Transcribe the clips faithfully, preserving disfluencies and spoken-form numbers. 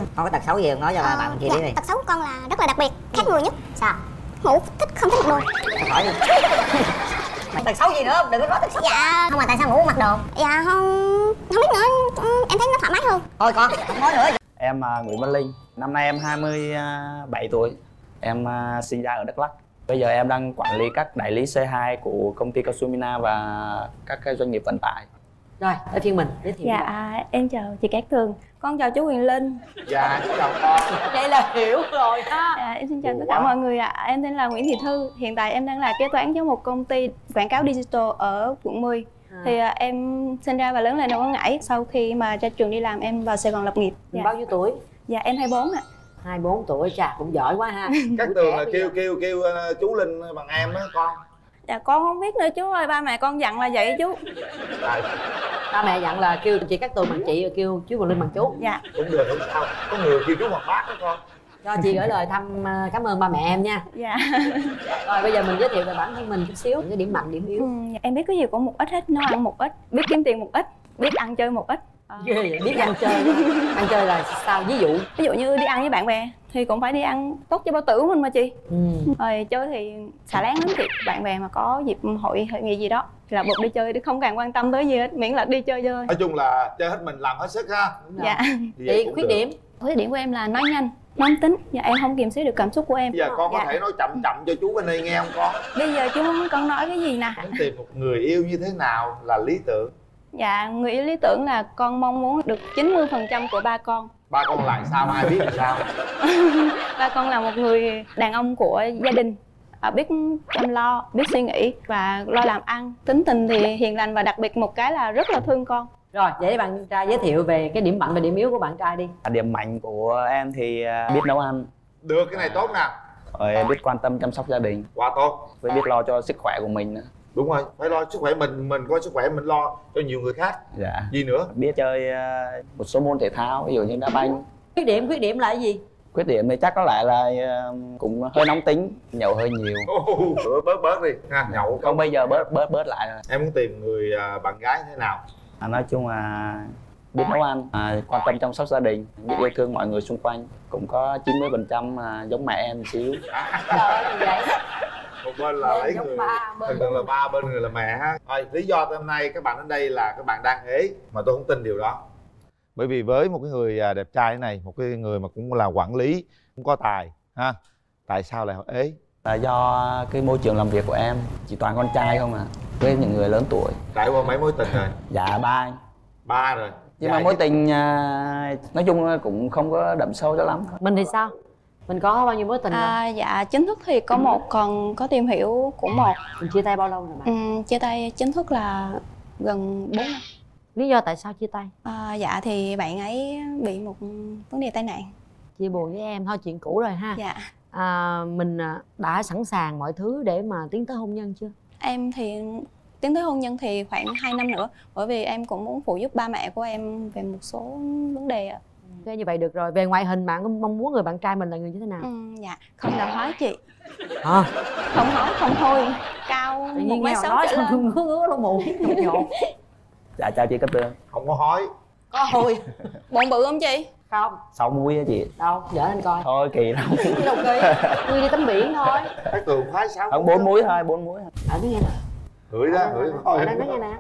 Con có tật xấu gì không nói cho ờ, bạn kia dạ, biết đi. tật xấu của con là rất là đặc biệt, khác người nhất. Sao? Ngủ thích không thích mặc đồ. Hỏi đi. Mày tật xấu gì nữa, đừng có nói tật xấu. Dạ Không, mà tại sao ngủ mặc đồ? dạ không không biết nữa, em thấy nó thoải mái hơn. Thôi con không nói nữa. Em uh, Nguyễn Văn Linh, năm nay em hai mươi bảy tuổi. Em uh, sinh ra ở Đắk Lắk. Bây giờ em đang quản lý các đại lý xê hai của công ty Cao Su Mina và các cái doanh nghiệp vận tải. Rồi, tới phiên mình giới thiệu. Dạ, à, em chào chị Cát Tường. Con chào chú Quyền Linh. Dạ, chào con. Đây là hiểu rồi đó. Dạ, em xin chào tất cả mọi người ạ. À. Em tên là Nguyễn Thị Thư. Hiện tại em đang là kế toán cho một công ty quảng cáo digital ở quận mười. À. Thì à, em sinh ra và lớn lên ở Quảng Ngãi. Sau khi mà ra trường đi làm em vào Sài Gòn lập nghiệp. Mình Dạ. bao nhiêu tuổi? Dạ, em hai mươi bốn ạ. hai mươi bốn tuổi, chà cũng giỏi quá ha. Cát Tường là kêu kêu kêu uh, chú Linh bằng em đó con. Dạ, con không biết nữa chú ơi, ba mẹ con dặn là vậy chú. À, Ba mẹ dặn là kêu chị Cát Tường bằng chị, kêu chú Quyền Linh bằng chú. Dạ. cũng được, không sao. Có người kêu chú bằng bác đó con. Cho chị gửi lời thăm cảm ơn ba mẹ em nha. Dạ. Rồi bây giờ mình giới thiệu về bản thân mình chút xíu, những cái điểm mạnh, điểm yếu. Ừ, dạ, em biết cái gì cũng một ít hết, nấu ăn một ít, biết kiếm tiền một ít, biết ăn chơi một ít. À. Ghê vậy, biết ăn chơi. Ăn chơi là sao? Ví dụ Ví dụ như đi ăn với bạn bè thì cũng phải đi ăn tốt cho bao tử của mình mà chị. ừ. Rồi chơi thì xả láng lắm chị. Bạn bè mà có dịp hội hội nghị gì đó thì là buộc đi chơi, không càng quan tâm tới gì hết, miễn là đi chơi chơi. Nói chung là chơi hết mình, làm hết sức ha. Dạ. Thì vậy Chị cũng khuyết được. điểm. Khuyết điểm của em là nói nhanh, nóng tính. Dạ, em không kiềm chế được cảm xúc của em. Bây giờ con có Dạ. thể nói chậm chậm cho chú bên đây nghe không con? Bây giờ chú muốn con nói cái gì nè? Muốn tìm một người yêu như thế nào là lý tưởng? Dạ, người yêu lý tưởng là con mong muốn được chín mươi phần trăm của ba con. Ba con lại sao, ai biết làm sao? Ba con là một người đàn ông của gia đình, à, biết chăm lo, biết suy nghĩ và lo làm ăn. Tính tình thì hiền lành và đặc biệt một cái là rất là thương con. Rồi, để bạn trai giới thiệu về cái điểm mạnh và điểm yếu của bạn trai đi. Điểm mạnh của em thì uh, biết nấu ăn, Được, cái này tốt nè. rồi biết quan tâm chăm sóc gia đình, Quá tốt. với biết lo cho sức khỏe của mình nữa. Đúng rồi, phải lo sức khỏe mình, mình có sức khỏe mình lo cho nhiều người khác. Dạ. Gì nữa? Biết chơi uh, một số môn thể thao, ví dụ như đá banh. Khuyết điểm, khuyết điểm là cái gì? Khuyết điểm thì chắc có lẽ là uh, cũng hơi nóng tính, nhậu hơi nhiều. Oh, bớt bớt đi ha, nhậu Không, bây giờ bớt bớt bớt lại rồi. Em muốn tìm người à, bạn gái thế nào? À, nói chung là biết nấu ăn, à, quan tâm chăm sóc gia đình, biết yêu thương mọi người xung quanh, cũng có chín mươi phần trăm à, giống mẹ em một xíu. Trời ơi, vậy. Một bên là lấy Giống người, ba, bên thường thường là ba, bên người là mẹ ha. Rồi, lý do hôm nay các bạn đến đây là các bạn đang ế, mà tôi không tin điều đó. Bởi vì với một cái người à, đẹp trai thế này, một cái người mà cũng là quản lý, cũng có tài ha, tại sao lại ế? Là do cái môi trường làm việc của em chỉ toàn con trai không à, với những người lớn tuổi. Trải qua mấy mối tình rồi? Dạ ba anh. Ba rồi. Nhưng Dài mà mối nhất. tình à, nói chung cũng không có đậm sâu cho lắm. Mình thì sao? Mình có bao nhiêu mối tình rồi? À, dạ, chính thức thì có một, còn có tìm hiểu cũng một. Mình chia tay bao lâu rồi bạn? Ừ, chia tay chính thức là gần bốn năm. Lý do tại sao chia tay? À, dạ thì bạn ấy bị một vấn đề tai nạn. Chia buồn với em thôi, chuyện cũ rồi ha. Dạ. À, mình đã sẵn sàng mọi thứ để mà tiến tới hôn nhân chưa? Em thì tiến tới hôn nhân thì khoảng hai năm nữa, bởi vì em cũng muốn phụ giúp ba mẹ của em về một số vấn đề ạ. Ok, như vậy được rồi. Về ngoại hình bạn có mong muốn người bạn trai mình là người như thế nào? Ừ, dạ, không đòi hỏi chị. À, Không hỏi, không thôi. Cao tự một nhiên mét nghe sáu nói trở xong lên. ngứa ngứa lỗ mũi nhột nhột. Dạ chào chị Cát Tường. Không có hói. Có hôi Bụng bự không chị? không? Sáu múi á chị. Đâu, dở lên coi. Thôi kỳ lắm. Cái đầu kỳ, ngươi đi tắm biển thôi. Các Tường khoái sáu. Không, bốn múi thôi, bốn múi thôi. Ở nói nghe nè. Hửi đó, hửi thôi. Ở đây nói nghe nè.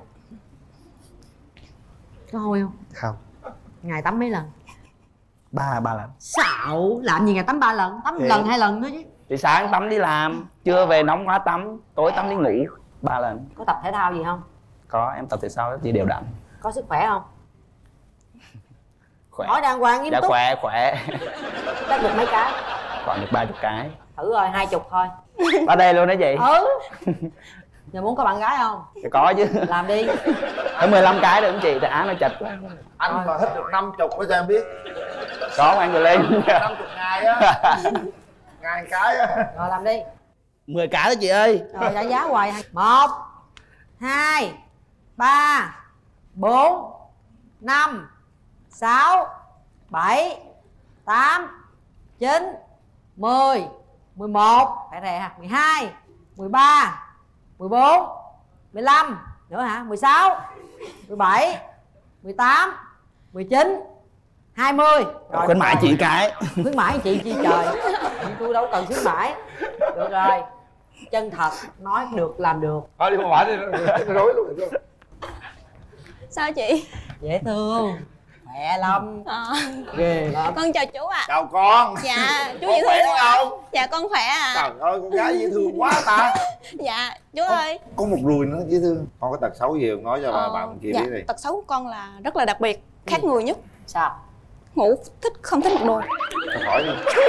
Có hôi không? Không. Ngày tắm mấy lần? Ba ba lần. Xạo, làm gì ngày tắm ba lần? Tắm Thì- lần hai lần thôi chứ. Thì sáng tắm đi làm, trưa về nóng quá tắm, tối tắm đi ngủ. Ba lần. Có tập thể thao gì không? Có, em tập thể sao chị đều đặn. Có sức khỏe không? Khỏe. Hỏi đàng hoàng nghiêm Dạ túc. khỏe, khỏe. Chắc được mấy cái? Khoảng được ba chục cái. Thử rồi, hai chục thôi. Ở đây luôn đó chị. Ừ. Giờ muốn có bạn gái không? Thì có chứ. Làm đi. Ở mười lăm cái được không chị? Tại án nó chật quá. Anh mà hết được năm chục mới cho em biết. Có anh rồi lên. Năm chục ngày á. Ngày cái á. Rồi làm đi. mười cái đó chị ơi. Rồi trả giá hoài. Một, hai, ba, bốn, năm, sáu, bảy, tám, chín, mười, mười một, phải rè ha, mười hai, mười ba, mười bốn, mười lăm, nữa hả, mười sáu, mười bảy, mười tám, mười chín, hai mươi. Rồi, khuyến mãi chị cái. Khuyến mãi chị chi trời. Tôi đâu cần khuyến mãi. Được rồi. Chân thật, nói được làm được. Thôi đi không phải đi, nó rối luôn. Sao chị? Dễ thương, khỏe lắm, À, ghê lắm. con chào chú ạ. À. Chào con. Dạ, chú Con dễ khỏe thương không? Dạ con khỏe ạ. À. Trời ơi, con gái dễ thương quá ta. Dạ, chú ơi. Có một ruồi nữa dễ thương. Con có tật xấu gì không? Nói cho Ờ, bạn kia dạ, biết đi. tật xấu của con là rất là đặc biệt, khác người nhất. Sao? Ngủ thích không thích mặc đồ. Thôi hỏi đi.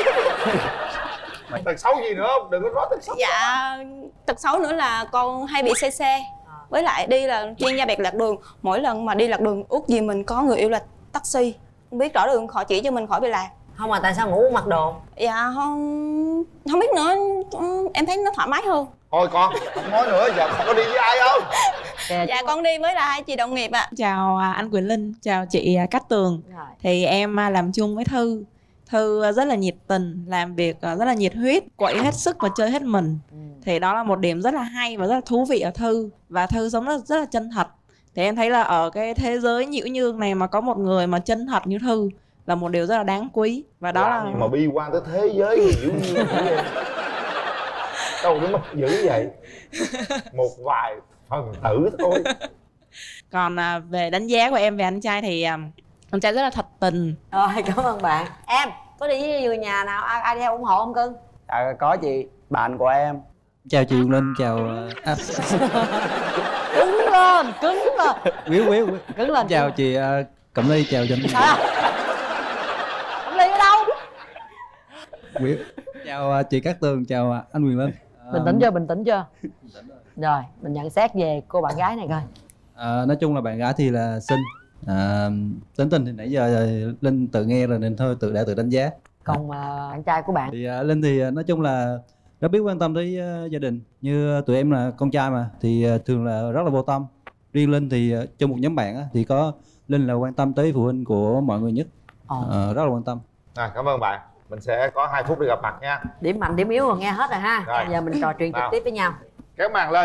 Tật xấu gì nữa không? Đừng có nói tật xấu. Dạ, tật xấu nữa là con hay bị xê xê. Với lại đi là chuyên gia bẹt lạc đường. Mỗi lần mà đi lạc đường ước gì mình có người yêu là taxi, không biết rõ đường khỏi chỉ cho mình khỏi bị lạc. Không mà tại sao ngủ mặc đồ? Dạ không không biết nữa, em thấy nó thoải mái hơn. Thôi con, không nói nữa, giờ con có đi với ai không? Kìa, Dạ chú- con đi với là hai chị đồng nghiệp ạ. Chào à, anh Quyền Linh, chào chị à, Cát Tường. Rồi. Thì em à, làm chung với Thư. Thư à, rất là nhiệt tình, làm việc à, rất là nhiệt huyết, quậy hết sức và chơi hết mình. Ừ. Thì đó là một điểm rất là hay và rất là thú vị ở Thư. Và Thư sống rất, rất là chân thật. Thì em thấy là ở cái thế giới nhiễu nhương này mà có một người mà chân thật như Thư là một điều rất là đáng quý. Và đó Làm là gì mà bi quan tới thế giới hiểu như vậy? Đâu nó mất dữ vậy? Một vài phần tử thôi. Còn à, về đánh giá của em về anh trai thì à, anh trai rất là thật tình. Rồi, cảm ơn bạn. Em, có đi với người nhà nào, ai, ai theo ủng hộ không cưng? Dạ có chị, bạn của em. Chào chị Quyền Linh, chào à, Cứng lên, cứng lên. Quý Quý Quý. Cứng lên. Chào chị uh, Cẩm Ly, chào Trinh. À, ông Ly ở đâu? Quý. Chào uh, chị Cát Tường, chào uh, anh Quyền Linh. Uh, Bình tĩnh chưa, bình tĩnh chưa? Rồi, mình nhận xét về cô bạn gái này coi. uh, nói chung là bạn gái thì là xinh. Uh, tính tình thì nãy giờ Linh tự nghe rồi nên thôi tự đã tự đánh giá. Còn mà bạn trai của bạn? Thì uh, Linh thì uh, nói chung là rất biết quan tâm tới uh, gia đình. Như uh, tụi em là con trai mà thì uh, thường là rất là vô tâm. Riêng Linh thì uh, trong một nhóm bạn uh, thì có Linh là quan tâm tới phụ huynh của mọi người nhất. Ồ. Uh, rất là quan tâm. À, cảm ơn bạn. Mình sẽ có hai phút để gặp mặt nha. Điểm mạnh, điểm yếu rồi nghe hết rồi ha. Rồi. Bây giờ mình trò chuyện trực Nào. tiếp với nhau. Kéo màn lên.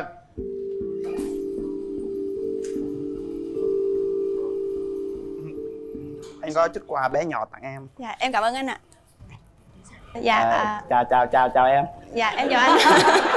Anh có chút quà bé nhỏ tặng em. Dạ em cảm ơn anh ạ. Dạ À, à, chào chào chào chào em. dạ em chào anh.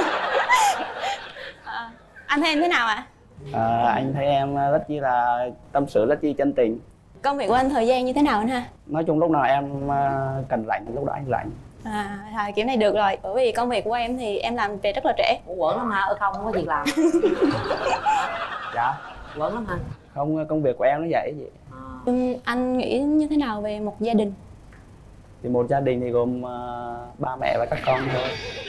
À, anh thấy em thế nào ạ? À, anh thấy em rất chi là tâm sự, rất chi chân tình. Công việc của anh thời gian như thế nào anh ha? Nói chung lúc nào em à, cần rảnh thì lúc đó anh rảnh. À, rồi kiểu này được rồi, bởi vì công việc của em thì em làm về rất là trễ. Ủa, quẩn lắm hả? Ở không, không có việc làm. Dạ. Quẩn lắm hả? Không, công việc của em nó vậy chị. À. Ừ, anh nghĩ như thế nào về một gia đình? Thì một gia đình thì gồm uh, ba mẹ và các con thôi.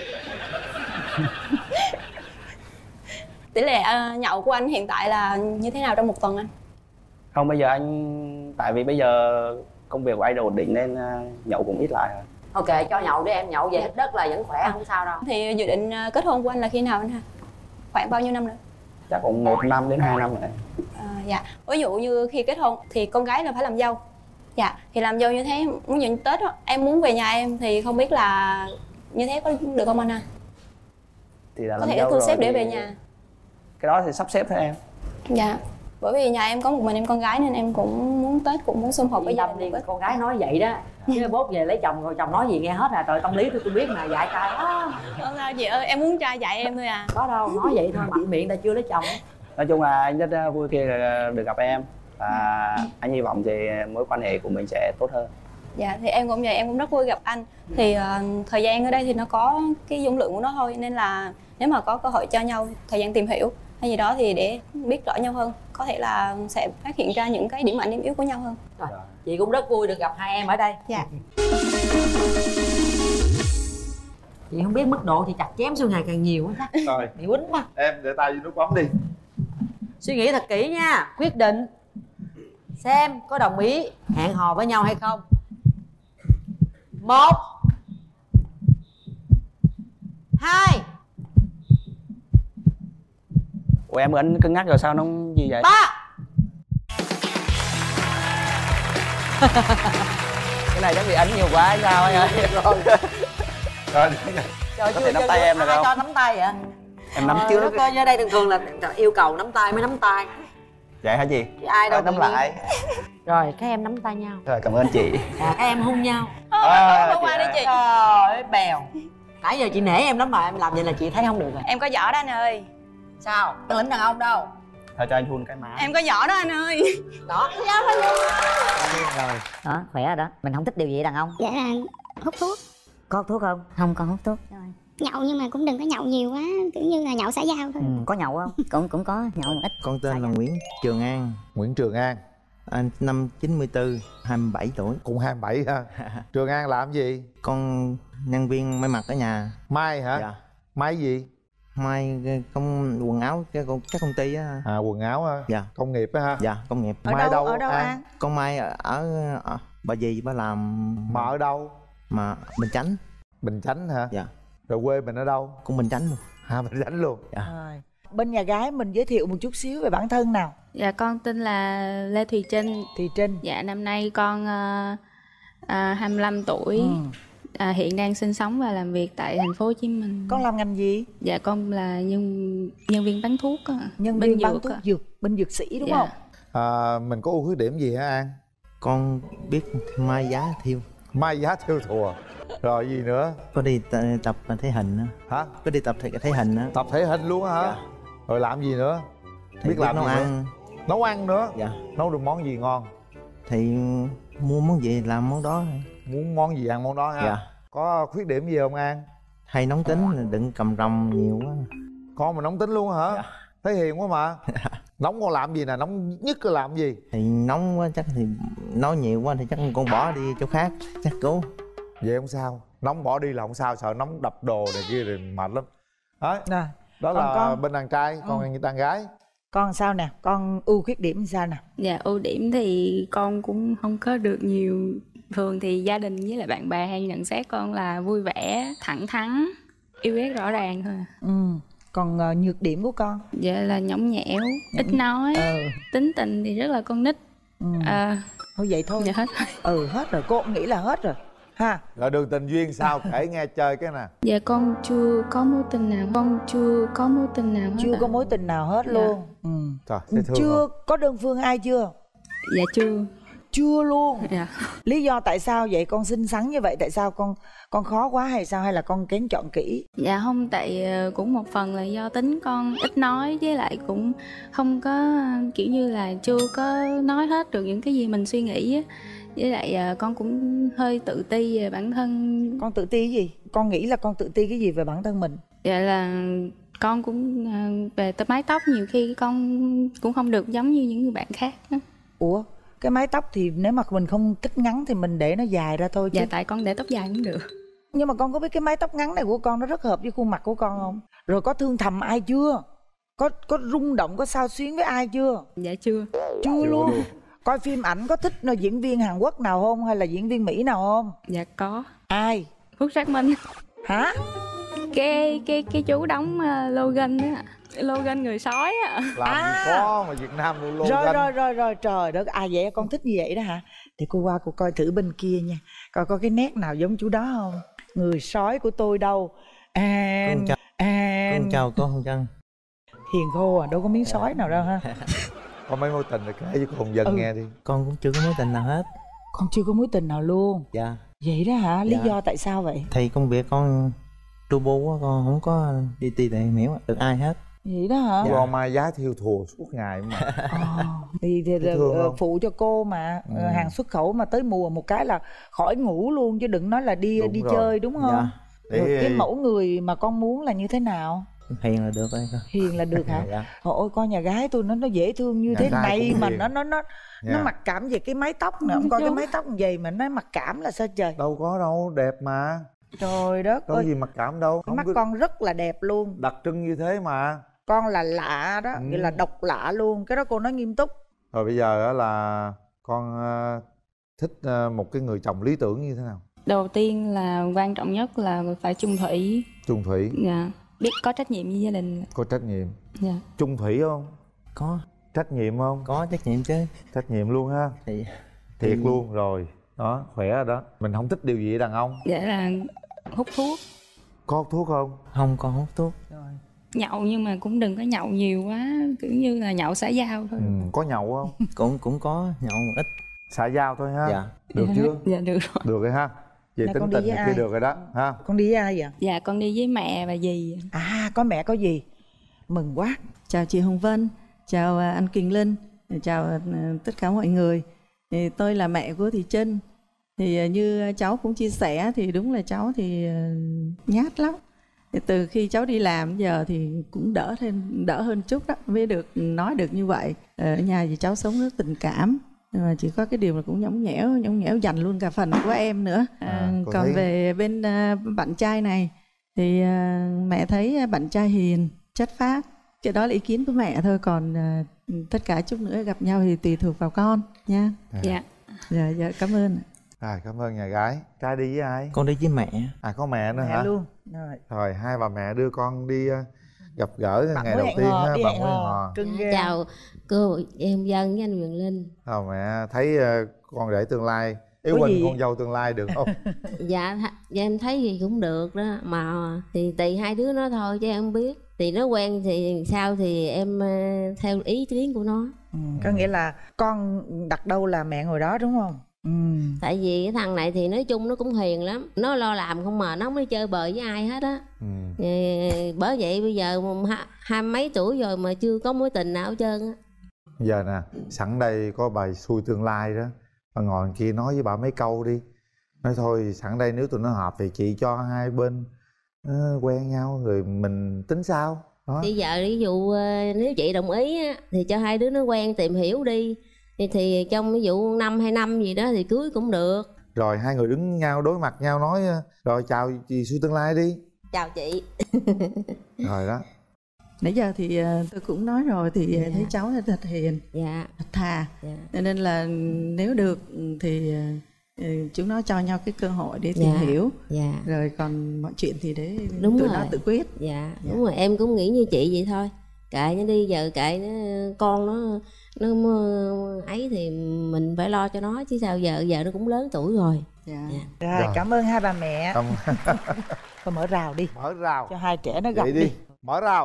Tỷ lệ uh, nhậu của anh hiện tại là như thế nào trong một tuần anh? Không, bây giờ anh tại vì bây giờ công việc của anh ổn định nên uh, nhậu cũng ít lại rồi. Ok, cho nhậu để em nhậu về hết đất là vẫn khỏe, không sao đâu. Thì dự định uh, kết hôn của anh là khi nào anh ha? Khoảng bao nhiêu năm nữa? Chắc cũng một năm đến hai năm nữa. À, dạ, ví dụ như khi kết hôn thì con gái là phải làm dâu. Dạ, thì làm dâu như thế, muốn như Tết đó, em muốn về nhà em thì không biết là như thế có được không anh ha? Thì là Có làm thể dâu thu rồi xếp để thì về nhà. cái đó thì sắp xếp thôi em. Dạ, bởi vì nhà em có một mình em con gái nên em cũng muốn Tết cũng muốn sum họp với Yên gia tâm đình đi, một ít. con gái nói vậy đó. Chứ bốt về lấy chồng rồi chồng nói gì nghe hết à. Trời, tâm lý tôi tôi biết mà, dạy trai đó. Không sao chị ơi, em muốn trai dạy em thôi à. Có đâu, nói vậy thôi, mạnh miệng ta chưa lấy chồng. Nói chung là anh rất uh, vui khi uh, được gặp em. Và anh hy vọng thì mối quan hệ của mình sẽ tốt hơn. Dạ, thì em cũng vậy, em cũng rất vui gặp anh. Thì uh, thời gian ở đây thì nó có cái dung lượng của nó thôi. Nên là nếu mà có cơ hội cho nhau thời gian tìm hiểu hay gì đó thì để biết rõ nhau hơn, có thể là sẽ phát hiện ra những cái điểm mạnh điểm yếu của nhau hơn. Rồi, chị cũng rất vui được gặp hai em ở đây. Dạ. Chị không biết mức độ thì chặt chém sau ngày càng nhiều quá chắc. Rồi, Bị quýnh quá. em để tay vô nút bấm đi. Suy nghĩ thật kỹ nha, quyết định xem có đồng ý hẹn hò với nhau hay không. Một, hai, Ủa em ấn cứng ngắc rồi sao nó gì vậy? ba. Cái này chắc bị ấn nhiều quá hay sao anh ơi? Rồi. Rồi. Trời, Có thể nắm tay em được ai không? cho nắm tay vậy? Em nắm Ờ, trước. nó cơ như đây thường thường là yêu cầu nắm tay mới nắm tay. Vậy hả chị? Chứ ai đâu À, nắm tự nhiên. lại. Rồi các em nắm tay nhau. Rồi cảm ơn chị. À, các em hôn nhau. À, Bỏ qua đi chị. Trời ơi bèo. Nãy giờ chị nể em lắm mà em làm vậy là chị thấy không được rồi. Em có giỏ đó anh ơi. Sao? Bản lĩnh đàn ông đâu? Thôi cho anh hôn cái má. Em có giỏ đó anh ơi. Đó. Dạ, phải luôn. Rồi. Đó, khỏe rồi đó. Mình không thích điều gì đàn ông. Dạ là hút thuốc. Có hút thuốc không? Không, con hút thuốc. Rồi. Nhậu nhưng mà cũng đừng có nhậu nhiều quá, kiểu như là nhậu xã giao thôi. Ừ, có nhậu không? Cũng cũng có nhậu một ít. Con tên là Nguyễn Trường An, Nguyễn Trường An. anh năm chín mươi tư, hai mươi bảy tuổi. Cũng hai mươi bảy ha. Trường An làm gì? Con nhân viên may mặc ở nhà. May hả? Dạ. May gì? May công quần áo cái công các công ty á. À quần áo ha. Dạ. Công nghiệp á ha. Dạ, công nghiệp. Ở May đâu, ở đâu An? Con may ở, ở, ở bà dì bà làm. Mà ở đâu? Mà Bình Chánh. Bình Chánh hả? Dạ. Rồi quê mình ở đâu? Cũng Bình Chánh luôn. À Bình Chánh luôn. Dạ. Rồi. Bên nhà gái mình giới thiệu một chút xíu về bản thân nào. Dạ con tên là Lê Thùy Trinh. Thùy Trinh. Dạ năm nay con uh, uh, hai mươi lăm tuổi. Ừ. À, hiện đang sinh sống và làm việc tại thành phố Hồ Chí Minh. Con làm ngành gì? Dạ con là nhân nhân viên bán thuốc á. Nhân Bên viên bán dược thuốc á. dược, bên dược sĩ đúng Dạ. không? À, mình có ưu khuyết điểm gì hả An? Con biết may giá thiêu. May giá theo thùa. Rồi gì nữa? Có đi t- tập thể hình á. Hả? Có đi tập thể, thể hình á. Tập thể hình luôn á hả? Dạ. Rồi làm gì nữa? Thì biết làm nấu gì ăn. nữa? Nấu ăn nữa? Dạ. Nấu được món gì ngon? Thì mua món gì làm món đó. Muốn món gì ăn món đó ha? Dạ. Có khuyết điểm gì không An? Hay nóng tính là đừng cầm rầm nhiều quá. Con mà nóng tính luôn hả? Dạ. Thấy hiền quá mà. Nóng con làm gì nè? Nóng nhất là làm gì? Thì nóng quá chắc thì nói nhiều quá thì chắc con bỏ đi chỗ khác chắc cứu. Vậy không sao. Nóng bỏ đi là không sao. Sợ nóng đập đồ này kia thì mệt lắm. Đấy. Rồi. Đó Còn là con? bên đàn trai. Còn Ừ. ừ. đàn gái. Con sao nè? Con ưu khuyết điểm sao nè? Dạ ưu điểm thì con cũng không có được nhiều. Thường thì gia đình với lại bạn bè hay nhận xét con là vui vẻ, thẳng thắn, yêu ghét rõ ràng thôi. Ừ. Còn uh, nhược điểm của con? Dạ là nhõng nhẽo, ít nói, Ừ. tính tình thì rất là con nít. Ừ. À, Thôi vậy thôi. dạ hết. Ừ hết rồi, cô cũng nghĩ là hết rồi. Ha. Rồi đường tình duyên sao? Kể nghe chơi cái nè. Dạ con chưa có mối tình nào, con chưa có mối tình nào hết Chưa ạ. có mối tình nào hết Dạ. luôn. Ừ. Trời, dễ thương Chưa không? có đơn phương ai chưa? Dạ chưa. Chưa luôn. Dạ. Lý do tại sao vậy? Con xinh xắn như vậy tại sao con con khó quá hay sao, hay là con kén chọn kỹ? Dạ không, tại ờ, cũng một phần là do tính con ít nói, với lại cũng không có ờ, kiểu như là chưa có nói hết được những cái gì mình suy nghĩ á. Với lại ờ, con cũng hơi tự ti về bản thân. Con tự ti cái gì? Con nghĩ là con tự ti cái gì về bản thân mình? Dạ là con cũng ờ, về tới mái tóc nhiều khi con cũng không được giống như những người bạn khác á. Ủa? Cái mái tóc thì nếu mà mình không thích ngắn thì mình để nó dài ra thôi chứ. Dạ tại con để tóc dài cũng được. Nhưng mà con có biết cái mái tóc ngắn này của con nó rất hợp với khuôn mặt của con không? Rồi có thương thầm ai chưa? Có có rung động, có sao xuyến với ai chưa? Dạ chưa. Chưa luôn. Coi phim ảnh có thích là diễn viên Hàn Quốc nào không, hay là diễn viên Mỹ nào không? Dạ có. Ai? Phúc Trác Minh. Hả? Cái cái cái chú đóng uh, Logan á. Logan người sói á. Làm À. gì có mà Việt Nam luôn luôn. Rồi rồi rồi rồi trời đất, à vậy con thích như vậy đó hả? Thì cô qua cô coi thử bên kia nha, coi có cái nét nào giống chú đó không? Người sói của tôi đâu. An Con chào, An con chào cô Hồng Trân. hiền khô à, đâu có miếng sói nào đâu ha. Có mấy mối tình rồi kể cho con dân Ừ. nghe đi. Con cũng chưa có mối tình nào hết. Con chưa có mối tình nào luôn. Dạ. Vậy đó hả? Lý Dạ. do tại sao vậy? Thì công việc con turbo quá, con không có đi tìm tìm hiểu được ai hết. Vậy đó hả? Do mai giá thiêu thùa suốt ngày mà. Ờ, thì, thì, Dễ thương ờ, không? phụ cho cô mà. Ừ. Ờ, hàng xuất khẩu mà tới mùa một cái là khỏi ngủ luôn, chứ đừng nói là đi Đúng đi rồi. chơi đúng không? Dạ. Rồi Để- cái mẫu người mà con muốn là như thế nào? Hiền là được rồi con. Hiền là được hả? Dạ. Trời ơi, con nhà gái tôi nó nó dễ thương như Nhà thế trai này cũng mà hiền. nó nó nó Nha. nó mặc cảm về cái mái tóc nè, ông coi cái mái tóc như vậy mà nó mặc cảm là sao trời? Đâu có đâu, đẹp mà. Trời đất Đâu có ơi, gì mặc cảm đâu. Không mắt có con rất là đẹp luôn. đặc trưng như thế mà. Con là lạ đó, Ừ. nghĩa là độc lạ luôn. Cái đó cô nói nghiêm túc. Rồi bây giờ á là con ờ, thích ờ, một cái người chồng lý tưởng như thế nào? Đầu tiên là quan trọng nhất là phải chung thủy. Chung thủy, Dạ. Biết có trách nhiệm với gia đình. có trách nhiệm. Dạ. Chung thủy không? Có, Trách nhiệm không? có trách nhiệm chứ. Trách nhiệm luôn ha. Thì Thiệt thì- luôn rồi. Đó, khỏe rồi đó. Mình không thích điều gì ở đàn ông. Dạ là hút thuốc. Có hút thuốc không? không, con hút thuốc. nhậu nhưng mà cũng đừng có nhậu nhiều quá, kiểu như là nhậu xã giao thôi. Ừ, có nhậu không? Cũng cũng có nhậu một ít. Xã giao thôi ha. Dạ. Được Dạ, chưa? dạ được rồi. Được rồi ha. Về Dạ, tính con đi tình với này kia ai? được rồi đó ha. Con đi với ai vậy? Dạ con đi với mẹ và dì. À có mẹ có gì? Mừng quá. Chào chị Hồng Vân, chào à, anh Kiền Linh, chào à, tất cả mọi người. Thì tôi là mẹ của Thị Trinh. Thì à, như cháu cũng chia sẻ thì đúng là cháu thì à, nhát lắm. Thì từ khi cháu đi làm giờ thì cũng đỡ thêm đỡ hơn chút đó mới được nói được như vậy. Ở nhà thì cháu sống rất tình cảm. Nhưng mà chỉ có cái điều là cũng nhõng nhẽo, nhõng nhẽo dành luôn cả phần của em nữa. À, À, cô còn thấy- về bên à, bạn trai này thì à, mẹ thấy bạn trai hiền, chất phác. Cái đó là ý kiến của mẹ thôi, còn à, tất cả chút nữa gặp nhau thì tùy thuộc vào con nha. Dạ. Dạ, dạ cảm ơn. Rồi cảm ơn nhà gái. Trai đi với ai? Con đi với mẹ. À có mẹ nữa Mẹ hả? luôn. Rồi. Rồi hai bà mẹ đưa con đi uh, gặp gỡ Bạn ngày mới đầu hẹn tiên hò, ha, đi bạn hẹn mới hò. hò. Cưng ghê. Chào cô em Dân với anh Quyền Linh. Chào mẹ, thấy uh, con rể tương lai yêu Có Quỳnh gì? con dâu tương lai được không? Dạ, th- dạ em thấy gì cũng được đó, mà thì tùy hai đứa nó thôi chứ em không biết. Thì nó quen thì sao thì em ờ, theo ý kiến của nó. Ừ, có nghĩa là con đặt đâu là mẹ ngồi đó đúng không? Ừ. Tại vì cái thằng này thì nói chung nó cũng hiền lắm, nó lo làm không mà nó không đi chơi bời với ai hết á. Ừ. Thì bởi vậy bây giờ ha, hai mấy tuổi rồi mà chưa có mối tình nào hết trơn á. Giờ nè, sẵn đây có bà xui tương lai đó, bà ngồi đằng kia nói với bà mấy câu đi. Nói thôi sẵn đây nếu tụi nó hợp thì chị cho hai bên ờ, quen nhau rồi mình tính sau đó. Bây giờ ví dụ ờ, nếu chị đồng ý á, thì cho hai đứa nó quen tìm hiểu đi. Thì, thì trong ví dụ năm hai năm gì đó thì cưới cũng được. Rồi hai người đứng nhau đối mặt nhau nói ờ, rồi chào chị xui tương lai đi. Chào chị. Rồi đó. Nãy giờ thì à, tôi cũng nói rồi thì à, Dạ. thấy cháu là thật hiền, Dạ. thật thà. Dạ. Cho nên là nếu được thì à, ừ, chúng nó cho nhau cái cơ hội để tìm Dạ. hiểu. Dạ. Rồi còn mọi chuyện thì để Đúng tụi rồi. nó tự quyết. Dạ, đúng rồi, em cũng nghĩ như chị vậy thôi. Kệ nó đi, giờ kệ nó, con nó nó mơ- ấy thì mình phải lo cho nó chứ sao giờ giờ nó cũng lớn tuổi rồi. Dạ. Rồi, Rồi. cảm ơn hai bà mẹ. Không. Thôi mở rào đi Mở rào. cho hai trẻ nó gặp Vậy đi. đi. Mở rào.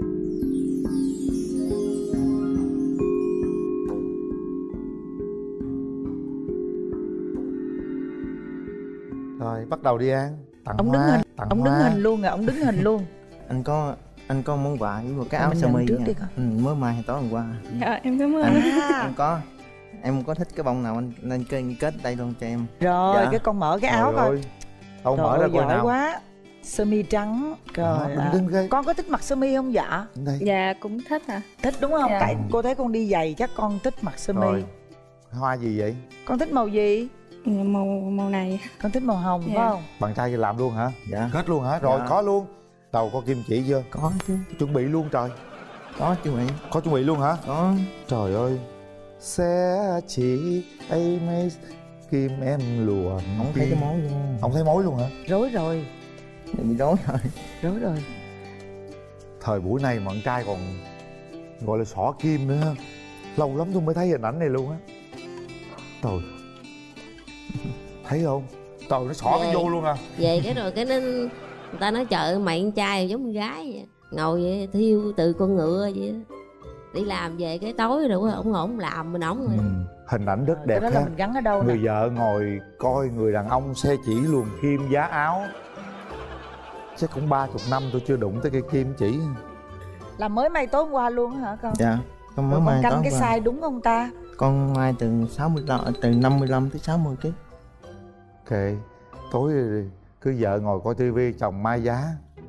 Rồi bắt đầu đi An. Tặng Ông đứng hoa, hình, tặng ông đứng hoa. hình luôn rồi, ông đứng hình luôn. Anh có anh có món quà với một cái Thôi áo mình sơ nhận mi trước nha. đi con. Ừ, mới mai hay tối hôm qua. Dạ em cảm ơn. Anh, À. em có em có thích cái bông nào anh nên kết kết đây luôn cho em. Rồi Dạ. cái con mở cái áo Trời coi. ơi. Đâu Trời mở ra ơi, coi giỏi nào. quá. Sơ mi trắng. Đó, Trời đứng ạ. đứng ghê. Con có thích mặc sơ mi không dạ? Đứng đây. Dạ cũng thích à. Thích đúng không? Dạ. Tại cô thấy con đi giày chắc con thích mặc sơ mi. Rồi. Hoa gì vậy? Con thích màu gì? Màu màu này. Con thích màu hồng Dạ. phải không? Bạn trai làm luôn hả? Dạ. Kết luôn hả? Rồi Dạ. có luôn. Đầu có kim chỉ chưa? Có chứ. Chuẩn bị luôn trời. Có chứ mày. Có chuẩn bị luôn hả? Có. Trời ơi. Sẽ chỉ ấy mấy kim em luồn. Không thấy cái mối luôn. Không thấy mối luôn hả? Rối rồi. Bị rối rồi. Rối rồi. Thời buổi này mà con trai còn gọi là xỏ kim nữa ha. Lâu lắm tôi mới thấy hình ảnh này luôn á. Trời. Thấy không? Trời nó xỏ cái Về. vô luôn à. Về cái rồi cái nó người ta nói trời ơi, mày con trai giống con gái vậy. Ngồi vậy thiêu từ con ngựa vậy đó. Đi làm về cái tối rồi ổng ổng làm mình ổng rồi. Ừ. Hình ảnh rất Cái đẹp đó là ha. mình gắn ở đâu nè? Người vợ ngồi coi người đàn ông xe chỉ luồn kim giá áo. Chắc cũng ba chục năm tôi chưa đụng tới cây kim chỉ. Là mới may tối hôm qua luôn hả con? Dạ. Con Rồi mới con mai canh tối cái hôm qua. size đúng không ta? Con mai từ sáu mươi lăm từ năm mươi lăm tới sáu mươi ký. Ok. Tối cứ vợ ngồi coi tivi chồng mai giá.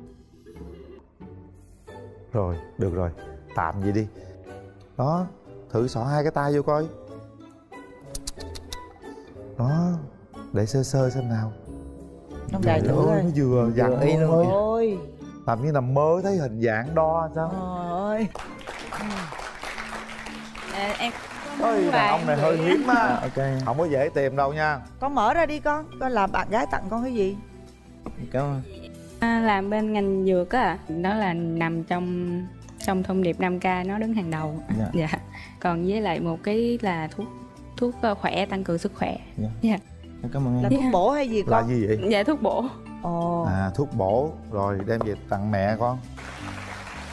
Rồi, được rồi. Tạm vậy đi. Đó, thử xỏ hai cái tay vô coi. Đó, để sơ sơ xem nào. Không dài Trời thử ơi, coi. nó vừa dặn y luôn luôn. ơi. Ôi. Làm như nằm mơ thấy hình dạng đo sao. Trời ơi. À, em Ôi, đàn ông này hơi hiếm á. Ok. Không có dễ tìm đâu nha. Con mở ra đi con. Coi là bạn gái tặng con cái gì? Cảm ơn. à, làm bên ngành dược á, đó là nằm trong trong thông điệp năm K, nó đứng hàng đầu. Dạ. Dạ. Còn với lại một cái là thuốc thuốc ờ, khỏe, tăng cường sức khỏe. Dạ. Dạ. Cảm ơn Là em. thuốc bổ hay gì Là con? gì vậy? Dạ thuốc bổ. Ồ. À, thuốc bổ. Rồi đem về tặng mẹ con.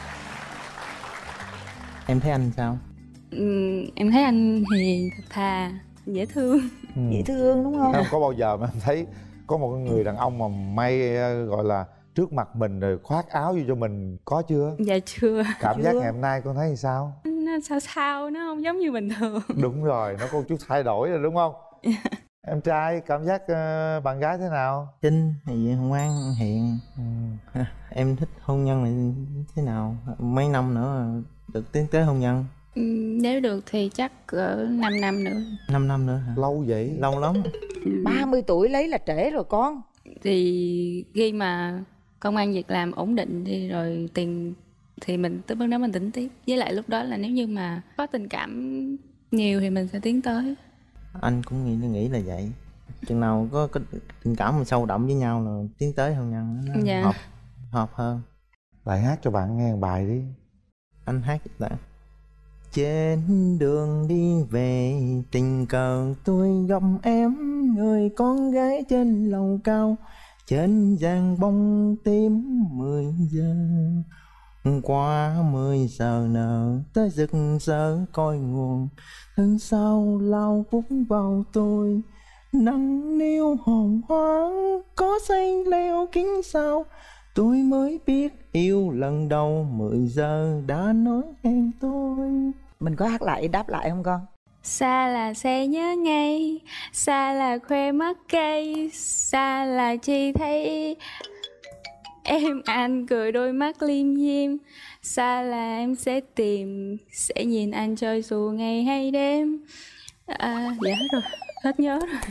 Em thấy anh sao? Ừm, em thấy anh hiền, thật thà, dễ thương. Ừ. Dễ thương đúng không? Em có bao giờ mà em thấy có một người đàn ông mà may gọi là trước mặt mình rồi khoác áo vô cho mình, có chưa? Dạ chưa. Cảm Chưa. giác ngày hôm nay con thấy sao? Nó sao sao, nó không giống như bình thường. Đúng rồi, nó có một chút thay đổi rồi đúng không? Em trai cảm giác uh, bạn gái thế nào? Trinh thì ngoan hiền. Ừ. Em thích hôn nhân này thế nào? Mấy năm nữa được tiến tới hôn nhân? Ừm, Nếu được thì chắc cỡ năm năm nữa. năm năm nữa hả? Lâu vậy? Lâu lắm. ba mươi tuổi lấy là trễ rồi con. Thì khi mà công ăn việc làm ổn định đi rồi tiền thì mình tới bước đó mình tính tiếp. Với lại lúc đó là nếu như mà có tình cảm nhiều thì mình sẽ tiến tới. Anh cũng nghĩ nghĩ là vậy. Chừng nào có, có tình cảm mà sâu đậm với nhau là tiến tới hôn nhân nó Dạ. hợp hợp hơn. Lại hát cho bạn nghe một bài đi. Anh hát đã. Trên đường đi về tình cờ tôi gặp em, người con gái trên lầu cao, trên giàn bông tím mười giờ. Qua mười giờ nở tới rực rỡ coi nguồn, thân sao lao vút vào tôi. Nắng niêu hồng hoang có xây leo kính sao, tôi mới biết yêu lần đầu mười giờ đã nói em tôi. Mình có hát lại đáp lại không con? Xa là sẽ nhớ ngay, xa là khoe mắt cay, xa là chỉ thấy em anh cười đôi mắt liêm diêm, xa là em sẽ tìm, sẽ nhìn anh trôi dù ngày hay đêm. À, dạ hết rồi, hết nhớ rồi.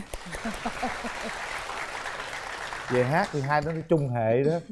Về hát thì hai đứa nó chung hệ đó.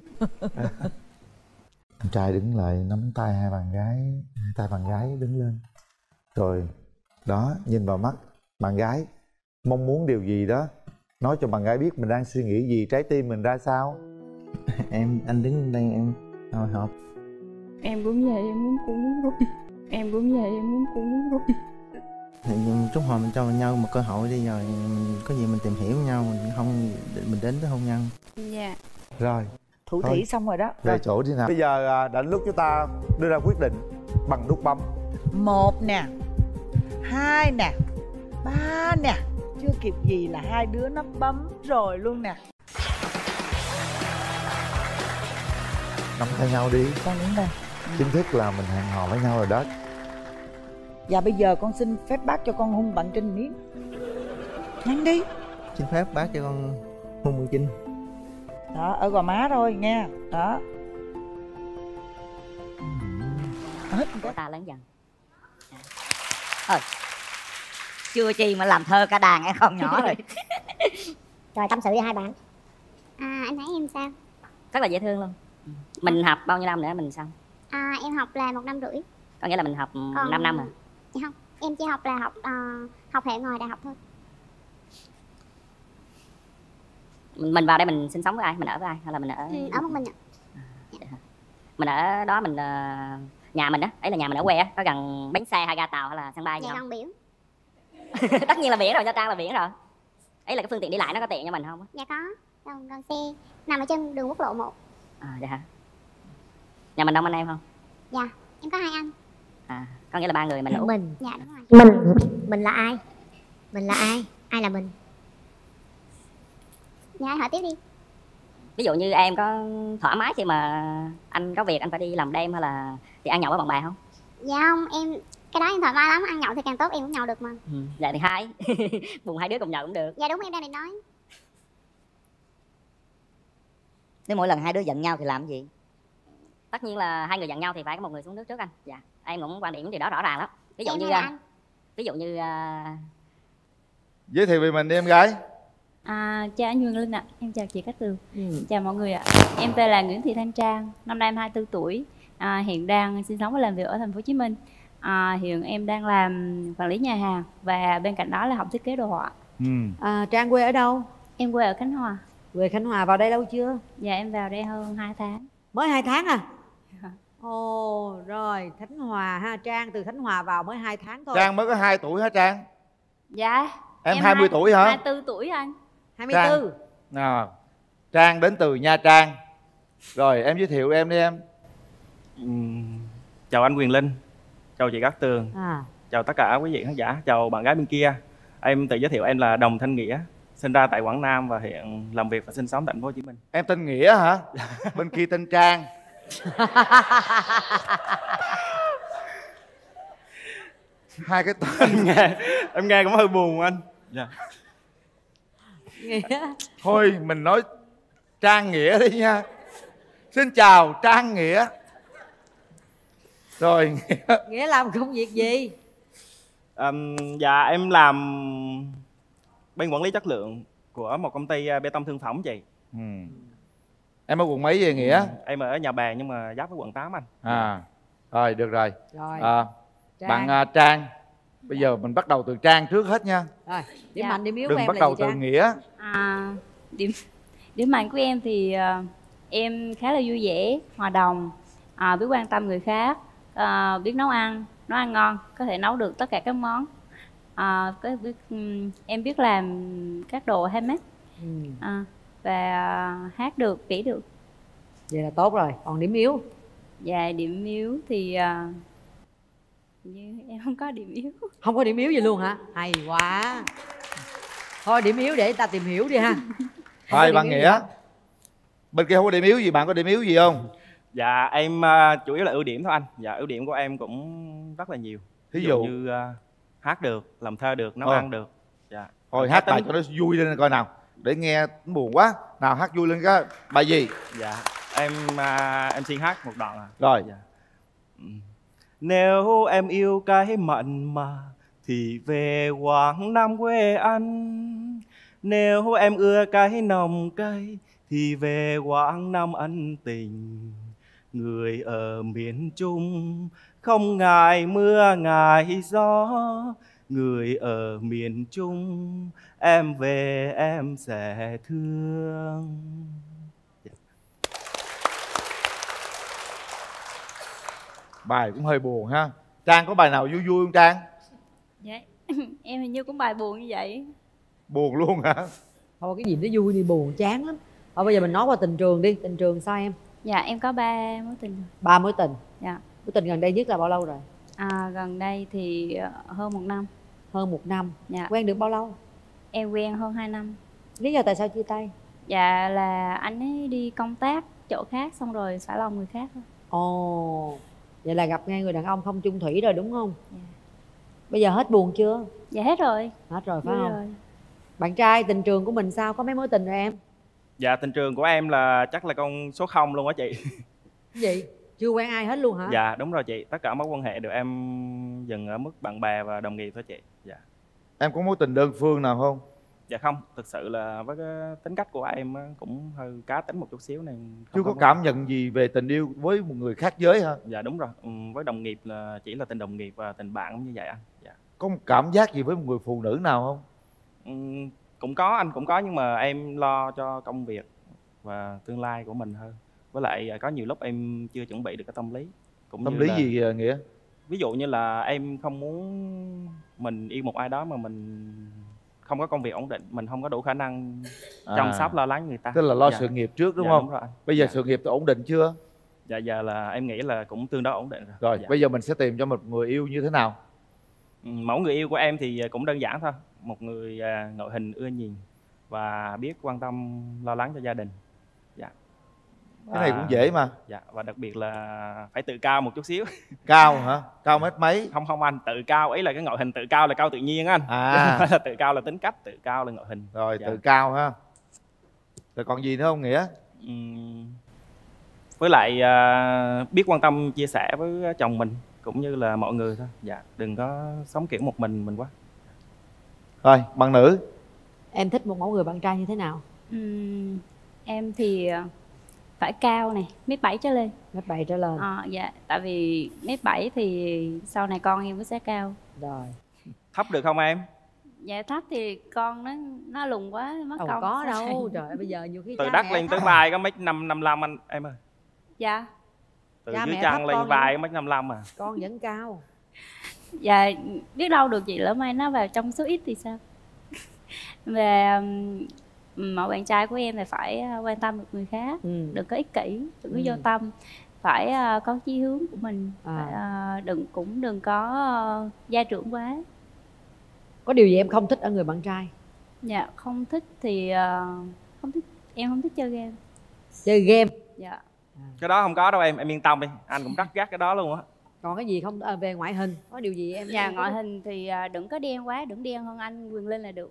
Anh trai đứng lại nắm tay hai bạn gái, hai tay bạn gái đứng lên. Rồi đó, nhìn vào mắt bạn gái, mong muốn điều gì đó, nói cho bạn gái biết mình đang suy nghĩ gì, trái tim mình ra sao. Em anh đứng đây em hồi hộp. Em cũng vậy, em muốn cũng muốn rút. Em cũng vậy, em muốn cũng muốn rút. Thì chút hồi mình cho nhau một cơ hội đi, rồi mình có gì mình tìm hiểu nhau, mình không mình đến tới hôn nhân. Dạ. Rồi Thủ thôi, thỉ xong rồi đó. về Rồi. chỗ đi nào. Bây giờ à, đến lúc chúng ta đưa ra quyết định bằng nút bấm. Một nè, hai nè, ba nè. Chưa kịp gì là hai đứa nó bấm rồi luôn nè. Nắm tay nhau đi. Con đứng đây. Chính thức là mình hẹn hò với nhau rồi đó. Và bây giờ con xin phép bác cho con hôn bạn Trinh miếng. Nhanh đi. Xin phép bác cho con hôn mười Trinh. Đó, ở gò má thôi nha. Đó. Hết của ta lớn dần. Thôi, chưa chi mà làm thơ cả đàn em không nhỏ rồi. Rồi tâm sự với hai bạn. À, anh thấy em sao? Rất là dễ thương luôn. Mình học bao nhiêu năm nữa mình xong? À, em học là một năm rưỡi. Có nghĩa là mình học Còn... năm năm à? Dạ không, em chỉ học là học uh, học hệ ngoài đại học thôi. Mình vào đây mình sinh sống với ai? Mình ở với ai? Hay là mình ở... Ừ, ở một mình ạ. À, mình ở đó mình... Uh... Nhà mình á, ấy là nhà mình ở quê á, có gần bến xe hay ga tàu hay là sân bay gì dạ, không? gần biển. Tất nhiên là biển rồi, Nha Trang là biển rồi. Ấy là cái phương tiện đi lại nó có tiện cho mình không? Dạ có, gần, gần xe, nằm ở trên đường quốc lộ một. À, dạ hả? Nhà mình đông anh em không? Dạ, em có hai anh. À, có nghĩa là ba người mình là út. Mình. Dạ đúng rồi. Mình, mình là ai? Mình là ai? Ai là mình? Dạ hỏi tiếp đi. Ví dụ như em có thoải mái khi mà anh có việc anh phải đi làm đêm hay là thì ăn nhậu với bạn bè không? Dạ không, em cái đó em thoải mái lắm, ăn nhậu thì càng tốt, em cũng nhậu được mà. Ừ. Dạ thì hai cùng hai đứa cùng nhậu cũng được. Dạ đúng, em đang định nói. Nếu mỗi lần hai đứa giận nhau thì làm gì? Tất nhiên là hai người giận nhau thì phải có một người xuống nước trước anh. Dạ, em cũng quan điểm điều đó rõ ràng lắm. Ví dụ em như anh, ví dụ như uh... giới thiệu về mình đi em gái. À, chào anh Huyền Linh ạ, à. Em chào chị Cát Tường. Ừ. Chào mọi người ạ. À. Em tên là Nguyễn Thị Thanh Trang, năm nay em hai mươi tư tuổi, à, hiện đang sinh sống và làm việc ở thành phố Hồ Chí Minh. À, hiện em đang làm quản lý nhà hàng và bên cạnh đó là học thiết kế đồ họa. Ừ. À, Trang quê ở đâu? Em quê ở Khánh Hòa. Quê Khánh Hòa, vào đây lâu chưa? Dạ em vào đây hơn hai tháng. Mới hai tháng à? Ồ, rồi Khánh Hòa ha, Trang từ Khánh Hòa vào mới hai tháng thôi. Trang mới có hai tuổi hả Trang? Dạ. Em, em hai mươi tuổi hả? hai mươi tư tuổi anh. hai mươi tư. À, Trang đến từ Nha Trang. Rồi em giới thiệu em đi em. Uhm, chào anh Quyền Linh. chào chị Cát Tường, À. chào tất cả quý vị khán giả, chào bạn gái bên kia. Em tự giới thiệu em là Đồng Thanh Nghĩa, sinh ra tại Quảng Nam và hiện làm việc và sinh sống tại thành phố Hồ Chí Minh. Em tên Nghĩa hả? Bên kia tên Trang. Hai cái tên em nghe em nghe cũng hơi buồn anh. Dạ. Nghĩa. Thôi mình nói Trang Nghĩa đi nha. Xin chào Trang Nghĩa. Rồi Nghĩa, Nghĩa làm công việc gì? Um, dạ em làm bên quản lý chất lượng của một công ty bê tông thương phẩm chị. ừ. Em ở quận mấy về Nghĩa? Ừ, em ở Nhà Bè nhưng mà giáp với quận tám anh. À rồi được rồi, Rồi. à, Trang. bạn uh, Trang. Bây giờ mình bắt đầu từ Trang trước hết nha. Rồi, điểm Dạ. mạnh điểm yếu Đừng của em bắt là đầu gì từ Trang? Nghĩa. À, điểm điểm mạnh của em thì uh, em khá là vui vẻ, hòa đồng, uh, biết quan tâm người khác, uh, biết nấu ăn, nấu ăn ngon, có thể nấu được tất cả các món. Uh, có biết, um, em biết làm các đồ handmade, Ừ. uh, và uh, hát được, vẽ được. Vậy là tốt rồi. Còn điểm yếu? Và điểm yếu thì uh, như em không có điểm yếu. Không có điểm yếu gì luôn hả? Hay quá. Thôi điểm yếu để ta tìm hiểu đi ha. Không có Thôi điểm bạn yếu gì Nghĩa, hết. bên kia không có điểm yếu gì, bạn có điểm yếu gì không? Dạ em uh, chủ yếu là ưu điểm thôi anh. Dạ ưu điểm của em cũng rất là nhiều. Thí Ví dụ? dụ như uh, hát được, làm thơ được, nấu Ờ. ăn được. Dạ. Thôi Cá hát bài tính- cho nó vui lên coi nào. Để nghe buồn quá. Nào hát vui lên cái bài gì? Dạ em uh, em xin hát một đoạn à. Rồi. Dạ. Nếu em yêu cái mặn mà thì về Quảng Nam quê anh. Nếu em ưa cái nồng cay thì về Quảng Nam ân tình. Người ở miền Trung không ngại mưa ngại gió. Người ở miền Trung em về em sẽ thương. Bài cũng hơi buồn ha. Trang có bài nào vui vui không Trang? Dạ. Em hình như cũng bài buồn như vậy. Buồn luôn hả? Thôi cái gì nó vui đi, buồn chán lắm. Thôi bây giờ mình nói qua tình trường đi. Tình trường sao em? Dạ em có ba mối tình. Ba mối tình. Dạ. Mối tình gần đây nhất là bao lâu rồi? À, gần đây thì ờ, hơn một năm. Hơn một năm. Dạ. Quen được bao lâu? Em quen hơn hai năm. Lý do tại sao chia tay? Dạ là anh ấy đi công tác chỗ khác xong rồi xả lòng người khác thôi. Ồ, vậy là gặp ngay người đàn ông không chung thủy rồi đúng không? Dạ. Bây giờ hết buồn chưa? Dạ hết rồi. Hết rồi phải Vui không? rồi. Bạn trai tình trường của mình sao? Có mấy mối tình rồi em? Dạ tình trường của em là chắc là con số không luôn á chị. Cái gì? Chưa quen ai hết luôn hả? Dạ đúng rồi chị, tất cả mối quan hệ đều em dừng ở mức bạn bè và đồng nghiệp thôi chị. Dạ. Em có mối tình đơn phương nào không? Dạ không, thực sự là với cái tính cách của em á, cũng hơi cá tính một chút xíu nên không Chưa có mối- cảm nhận gì về tình yêu với một người khác giới hả? Dạ đúng rồi, ừ, với đồng nghiệp là chỉ là tình đồng nghiệp và tình bạn cũng như vậy anh. Dạ. Có một cảm giác gì với một người phụ nữ nào không? Ừ, cũng có anh cũng có nhưng mà em lo cho công việc và tương lai của mình hơn. Với lại à, có nhiều lúc em chưa chuẩn bị được cái tâm lý. Cũng Tâm như lý là- gì à, Nghĩa? Ví dụ như là em không muốn mình yêu một ai đó mà mình không có công việc ổn định, mình không có đủ khả năng chăm À. sóc lo lắng người ta. Tức là lo Dạ. sự nghiệp trước đúng Dạ, không? đúng rồi anh. Bây giờ Dạ. sự nghiệp ổn định chưa? Dạ giờ là em nghĩ là cũng tương đối ổn định rồi. Rồi, Dạ. bây giờ mình sẽ tìm cho một người yêu như thế nào? Ừ, mẫu người yêu của em thì cũng đơn giản thôi, một người à, ngoại hình ưa nhìn và biết quan tâm lo lắng cho gia đình. Dạ. Cái này Và- cũng dễ mà. Dạ và đặc biệt là phải tự cao một chút xíu. Cao hả? Cao mét mấy? Không không anh, tự cao ý là cái ngoại hình tự cao là cao tự nhiên anh. À. Chứ không phải là tự cao là tính cách, tự cao là ngoại hình. Rồi, Dạ. tự cao ha. Rồi còn gì nữa không Nghĩa? Ừm, với lại à, biết quan tâm chia sẻ với chồng mình cũng như là mọi người thôi. Dạ, đừng có sống kiểu một mình mình quá. Rồi, bạn nữ. Em thích một mẫu người bạn trai như thế nào? Ừm, em thì ờ, phải cao này, mét bảy trở lên. Mét bảy trở lên. Ờ, dạ, tại vì mét bảy thì sau này con em cũng sẽ cao. Rồi. Thấp được không em? Dạ thấp thì con nó nó lùn quá mất Đâu công. có đâu. Trời ơi, bây giờ nhiều khi Từ cha đất mẹ lên tới thấp. vai có mét năm năm lăm anh em ơi. Dạ. Từ Cha dưới mẹ chân thấp lên con vai nữa. mét năm lăm à. Con vẫn cao. Dạ biết đâu được chị lỡ may nó vào trong số ít thì sao. Về ừm, mẫu bạn trai của em thì phải ờ, quan tâm được người khác, Ừ. đừng có ích kỷ, đừng có Ừ. vô tâm, phải à, có chí hướng của mình, À. phải, à, đừng cũng đừng có à, gia trưởng quá. Có điều gì em không thích ở người bạn trai? Dạ không thích thì à, không thích, em không thích chơi game. Chơi game. Dạ. Cái đó không có đâu em, em yên tâm đi, anh cũng rất gắt cái đó luôn á. Còn cái gì không, à, về ngoại hình có điều gì em? Dạ em ngoại có- hình thì à, đừng có đen quá, đừng đen hơn anh Quyền Linh là được.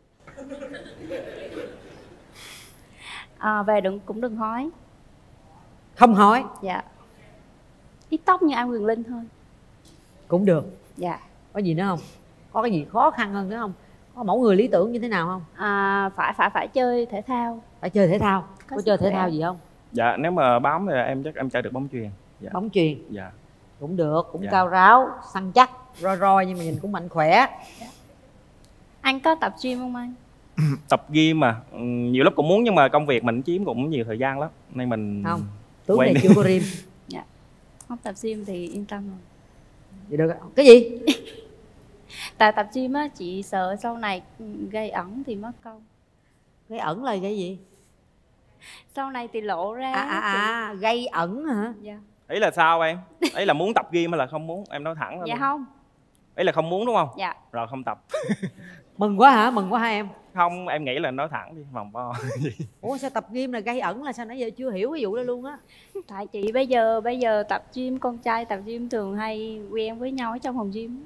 À, về đừng cũng đừng hói. Không hỏi. Dạ. Ít tóc như anh Quyền Linh thôi. Cũng được. Dạ. Có gì nữa không? Có cái gì khó khăn hơn nữa không? Có mẫu người lý tưởng như thế nào không? À, phải phải phải chơi thể thao. Phải chơi thể thao. Có Có, sức chơi thể khỏe. thao gì không? Dạ nếu mà bóng thì em chắc em chơi được bóng chuyền. Dạ. Bóng chuyền. Dạ. Cũng được, cũng Dạ. cao ráo, săn chắc, roi roi nhưng mà nhìn cũng mạnh khỏe. Anh có tập gym không anh? Tập gym mà ừ, nhiều lúc cũng muốn nhưng mà công việc mình chiếm cũng nhiều thời gian lắm nên mình Không, tướng quên này đi. chưa có rim. Dạ. Không tập gym thì yên tâm rồi. Vậy được. Cái gì? Tại tập gym á, chị sợ sau này gây ẩn thì mất công. Gây ẩn là cái gì? Sau này thì lộ ra. À, à, à, gây ẩn hả? Dạ. Ý là sao em? Ý là muốn tập gym hay là không muốn? Em nói thẳng ra Dạ luôn. không. Ý là không muốn đúng không? Dạ. Rồi không tập. Mừng quá hả? Mừng quá hả em? Không, em nghĩ là nói thẳng đi, vòng vo. Ủa sao tập gym là gây ẩn là sao nãy giờ chưa hiểu cái vụ đó luôn á? Tại chị bây giờ bây giờ tập gym, con trai tập gym thường hay quen với nhau ở trong phòng gym.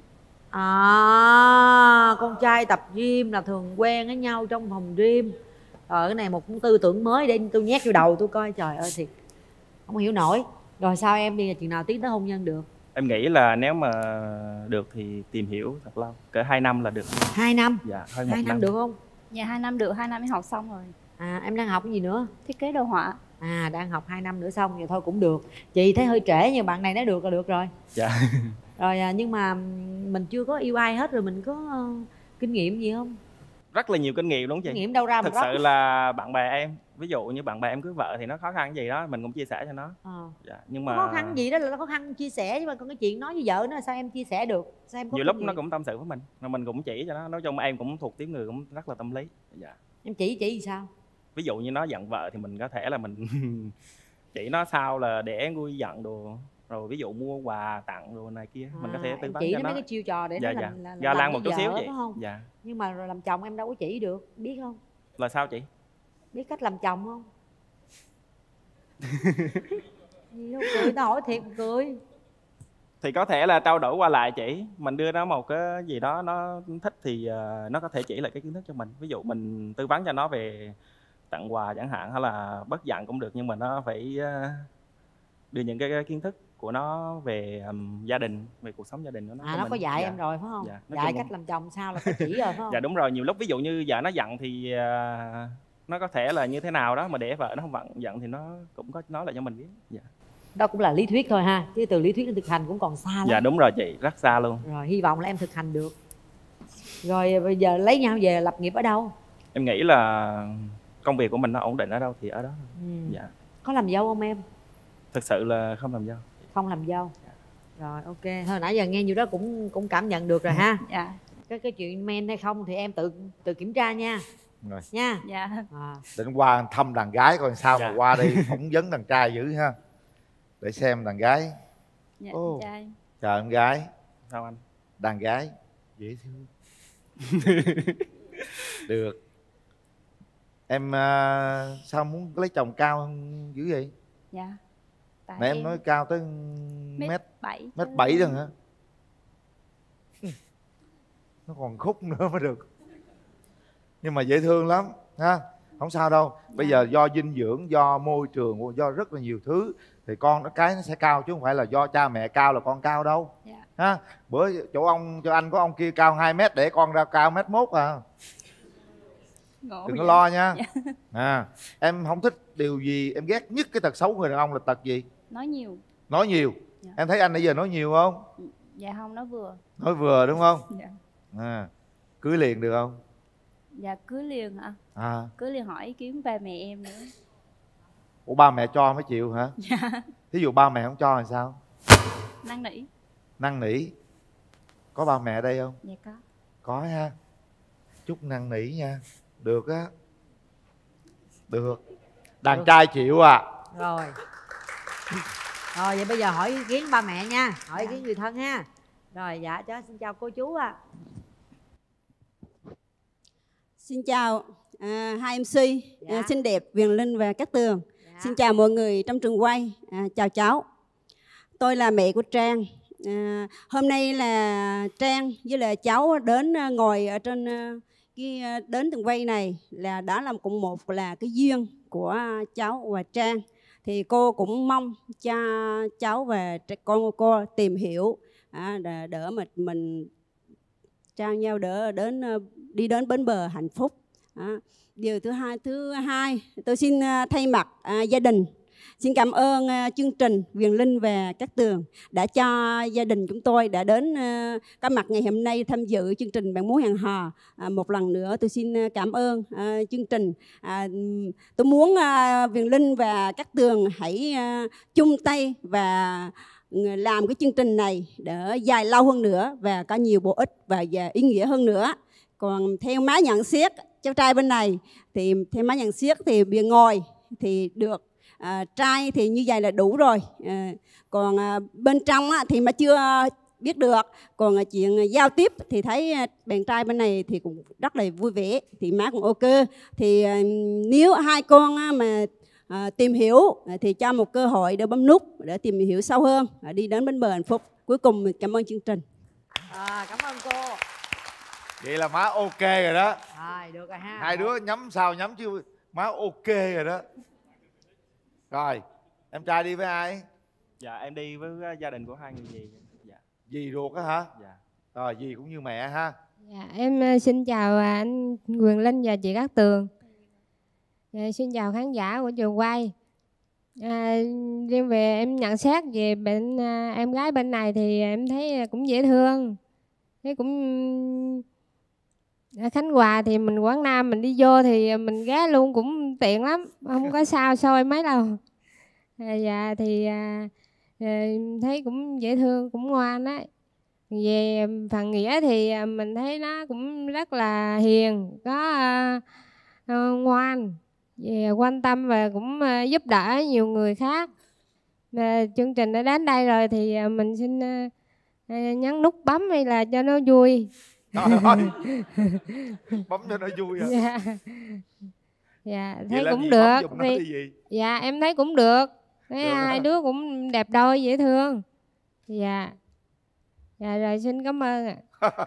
À, con trai tập gym là thường quen với nhau trong phòng gym. Rồi cái này một tư tưởng mới để tôi nhét vô đầu tôi coi, trời ơi thiệt không hiểu nổi. Rồi sao em đi là chừng nào tiến tới hôn nhân được? Em nghĩ là nếu mà được thì tìm hiểu thật lâu, cỡ hai năm là được. Hai năm? Dạ, hơn một Hai năm được không? Dạ hai năm được, hai năm em học xong rồi. À em đang học cái gì nữa? Thiết kế đồ họa. À đang học hai năm nữa xong vậy thôi cũng được. Chị thấy hơi trễ nhưng bạn này nói được là được rồi. Dạ. Rồi à, nhưng mà mình chưa có yêu ai hết rồi mình có uh, kinh nghiệm gì không? Rất là nhiều kinh nghiệm đúng không chị? Kinh nghiệm đâu ra mà Thật rất. sự là bạn bè em, ví dụ như bạn bè em cưới vợ thì nó khó khăn gì đó mình cũng chia sẻ cho nó. Ờ. Dạ, nhưng mà Khó khăn gì đó là khó khăn chia sẻ, nhưng mà còn cái chuyện nói với vợ nó là sao em chia sẻ được? Sao em có nhiều kinh lúc nghiệm? nó cũng tâm sự với mình, rồi mình cũng chỉ cho nó. Nói chung em cũng thuộc tiếng người cũng rất là tâm lý. Dạ. Em chỉ chỉ gì sao? Ví dụ như nó giận vợ thì mình có thể là mình chỉ nó sao là để nguôi giận đồ, rồi ví dụ mua quà tặng đồ này kia mình có thể tư em vấn chỉ cho nó nó. mấy cái chiêu trò để Dạ, nó dạ. làm, là, Ga lan làm một với chút xíu vợ, vậy. phải không? Dạ. Nhưng mà rồi làm chồng em đâu có chỉ được, biết không? Là sao chị? Biết cách làm chồng không? Gì đâu cười, tao hỏi thiệt cười. Thì có thể là trao đổi qua lại chỉ, mình đưa nó một cái gì đó nó thích thì uh, nó có thể chỉ lại cái kiến thức cho mình. Ví dụ mình tư vấn cho nó về tặng quà chẳng hạn, hay là bất giận cũng được, nhưng mà nó phải uh, đưa những cái, cái kiến thức của nó về um, gia đình, về cuộc sống gia đình của nó. À cho nó mình. có dạy Dạ. em rồi phải không? Dạ, nói Dạy chung cách là- làm chồng sao là phải chỉ rồi phải không? Dạ đúng rồi, nhiều lúc ví dụ như vợ nó giận thì uh, nó có thể là như thế nào đó mà để vợ nó không giận giận thì nó cũng có nói lại cho mình biết. Dạ. Đó cũng là lý thuyết thôi ha, chứ từ lý thuyết đến thực hành cũng còn xa lắm. Dạ đúng rồi chị, rất xa luôn. Rồi hy vọng là em thực hành được. Rồi bây giờ lấy nhau về lập nghiệp ở đâu? Em nghĩ là công việc của mình nó ổn định ở đâu thì ở đó. Ừ. Dạ. Có làm dâu không em? Thực sự là không làm dâu. Không làm dâu. Rồi ok, thôi nãy giờ nghe nhiều đó cũng cũng cảm nhận được rồi ha. Dạ. Cái cái chuyện men hay không thì em tự tự kiểm tra nha. Rồi. Nha. Dạ. À. Định qua thăm đàn gái coi sao Dạ. mà qua đây phỏng vấn đàn trai dữ ha. Để xem đàn gái. Dạ Ồ. trai. Chào em gái. Sao anh? Đàn gái dễ thương. Được. Em à, sao muốn lấy chồng cao hơn dữ vậy? Dạ. Tại Nãy em nói cao tới mét mét bảy. mét bảy rồi hả? Nó còn khúc nữa mới được. Nhưng mà dễ thương lắm ha. Không sao đâu. Bây giờ do dinh dưỡng, do môi trường, do rất là nhiều thứ thì con nó cái nó sẽ cao, chứ không phải là do cha mẹ cao là con cao đâu. Dạ. Ha. Bữa chỗ ông cho anh có ông kia cao hai mét để con ra cao mét mốt à. Ngộ Đừng có vậy. lo nha. Dạ. À, em không thích điều gì, em ghét nhất cái tật xấu của người đàn ông là tật gì? Nói nhiều. Nói nhiều. Dạ. Em thấy anh nãy giờ nói nhiều không? Dạ không, nói vừa. Nói vừa đúng không? Dạ. À, cưới liền được không? Dạ cưới liền hả? À, Cưới liền hỏi ý kiến ba mẹ em nữa. ủa ba mẹ cho mới chịu hả? Dạ. Thí dụ ba mẹ không cho thì sao? Năn nỉ. Năn nỉ. Có ba mẹ ở đây không? Dạ có. Có ha. Chút năn nỉ nha. Được á. Được. Đàn Được. trai chịu à. Rồi. Rồi vậy bây giờ hỏi ý kiến ba mẹ nha, hỏi ý kiến người thân ha. Rồi dạ cháu xin chào cô chú ạ. À. Xin chào à, hai em xê dạ. à, xinh đẹp Viền Linh và Cát Tường. Dạ. Xin chào mọi người trong trường quay. À, chào cháu. Tôi là mẹ của Trang. À, hôm nay là Trang với lại cháu đến ngồi ở trên cái đến trường quay này là đã làm cùng một là cái duyên của cháu và Trang. Thì cô cũng mong cho cháu và con của cô tìm hiểu à, để đỡ mình mình trao nhau đỡ đến đi đến bến bờ hạnh phúc. À, điều thứ hai thứ hai tôi xin thay mặt à, gia đình xin cảm ơn uh, chương trình Viền Linh và Cát Tường đã cho gia đình chúng tôi đã đến uh, có mặt ngày hôm nay tham dự chương trình Bạn Muốn Hẹn Hò. Uh, một lần nữa tôi xin uh, cảm ơn uh, chương trình. Uh, tôi muốn uh, Viền Linh và Cát Tường hãy uh, chung tay và làm cái chương trình này để dài lâu hơn nữa và có nhiều bổ ích và, và ý nghĩa hơn nữa. Còn theo má nhận xét cháu trai bên này thì theo má nhận xét thì bề ngồi thì được. À, trai thì như vậy là đủ rồi. À, còn à, bên trong á, thì mà chưa biết được. Còn à, chuyện à, giao tiếp thì thấy à, bạn trai bên này thì cũng rất là vui vẻ. Thì má cũng ok. Thì à, nếu hai con á, mà à, tìm hiểu à, thì cho một cơ hội để bấm nút để tìm hiểu sâu hơn, à, đi đến bến bờ hạnh phúc. Cuối cùng cảm ơn chương trình. À, cảm ơn cô. Vậy là má ok rồi đó. À, được rồi ha. Hai đứa nhắm sao nhắm chứ má ok rồi đó. Rồi, em trai đi với ai? Dạ, em đi với gia đình của hai người dì. Dạ. Dì ruột á hả? Dạ. Rồi, dì cũng như mẹ ha. Dạ, em xin chào anh Quyền Linh và chị Cát Tường. Dạ, xin chào khán giả của trường quay. À, riêng về em nhận xét về bệnh à, em gái bên này thì em thấy cũng dễ thương. Thấy cũng... Ở Khánh Hòa thì mình Quảng Nam mình đi vô thì mình ghé luôn cũng tiện lắm, không có sao soi mấy đâu. À, dạ thì à, thấy cũng dễ thương, cũng ngoan đấy. Về phần Nghĩa thì mình thấy nó cũng rất là hiền, có à, à, ngoan, về quan tâm và cũng à, giúp đỡ nhiều người khác. À, chương trình đã đến đây rồi thì mình xin à, à, nhấn nút bấm hay là cho nó vui. Trời ơi, bấm cho nó vui à. Dạ, dạ thấy cũng được thì, dạ em thấy cũng được, thấy được hai hả? Đứa cũng đẹp đôi dễ thương. Dạ, dạ rồi xin cảm ơn ạ.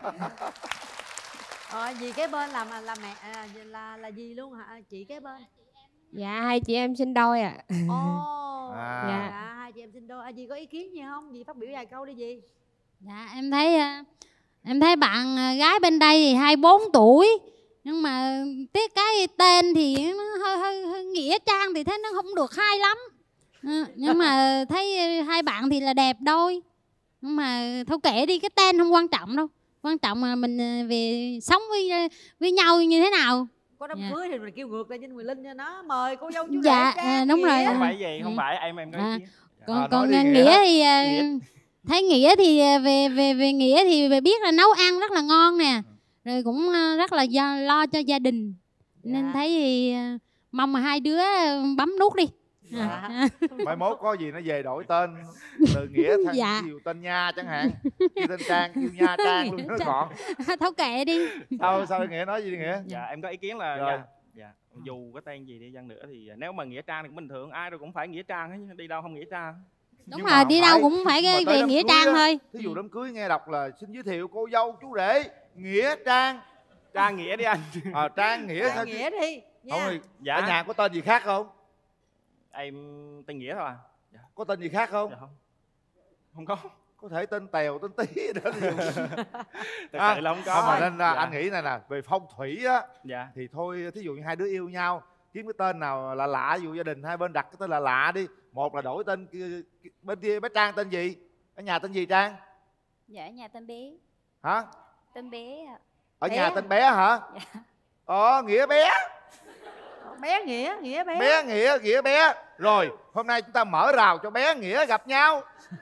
Ờ, dì kế bên là là mẹ à, là là dì luôn hả chị kế bên? Dạ hai chị em sinh đôi ạ. Ồ, à. Dạ. dạ hai chị em sinh đôi. À, dì có ý kiến gì không? Dì phát biểu vài câu đi dì. Dạ em thấy em thấy bạn gái bên đây thì hai mươi bốn tuổi nhưng mà tiếc cái tên thì nó hơi hơi, hơi nghĩa trang thì thấy nó không được hay lắm. À, nhưng mà thấy hai bạn thì là đẹp đôi. Nhưng mà thôi kệ đi, cái tên không quan trọng đâu. Quan trọng là mình về sống với với nhau như thế nào. Có đám dạ. cưới thì mình kêu ngược lại trên Quyền Linh cho nó mời cô dâu chú dạ, rể à, đúng rồi. Không phải gì, không phải em em nói à, chứ. Còn, à, còn Nghĩa, nghĩa thì nghĩa. Thấy Nghĩa thì về về về Nghĩa thì về biết là nấu ăn rất là ngon nè, rồi cũng rất là do, lo cho gia đình. Dạ. Nên thấy thì mong mà hai đứa bấm nút đi. Dạ. À. Mai mốt có gì nó về đổi tên từ Nghĩa thành dạ. Kiều tên Nha chẳng hạn, kêu tên Trang kêu Nha Trang luôn nó gọn. Thấu kệ đi. Sao sao Nghĩa nói gì đi Nghĩa? Dạ em có ý kiến là dạ, dạ. Dù có tên gì đi chăng nữa thì nếu mà Nghĩa Trang thì cũng bình thường, ai rồi cũng phải Nghĩa Trang hết, đi đâu không Nghĩa Trang. Đúng nhưng rồi, đi đâu cũng phải cái về Nghĩa Trang á, thôi. Thí dụ đám cưới nghe đọc là xin giới thiệu cô dâu chú rể Nghĩa Trang. Trang Nghĩa đi anh. À, Trang Nghĩa Trang Nghĩa đi nha. Không, dạ. Ở nhà có tên gì khác không? Em tên Nghĩa thôi à. Dạ. Có tên gì khác không? Dạ không. Không có. Có thể tên Tèo, tên Tí đó thì thật à, sự là không có. Không mà nên dạ. Anh nghĩ này nè, về phong thủy á dạ. Thì thôi, thí dụ như hai đứa yêu nhau kiếm cái tên nào là lạ, ví dụ gia đình hai bên đặt cái tên là lạ đi. Một là đổi tên bên kia bé Trang tên gì? Ở nhà tên gì Trang? Dạ ở nhà tên Bé. Hả? Tên Bé. Ở bé. nhà tên Bé hả? Dạ. Ờ, Nghĩa Bé. Bé Nghĩa, Nghĩa Bé. Bé Nghĩa, Nghĩa Bé. Rồi, hôm nay chúng ta mở rào cho Bé Nghĩa gặp nhau.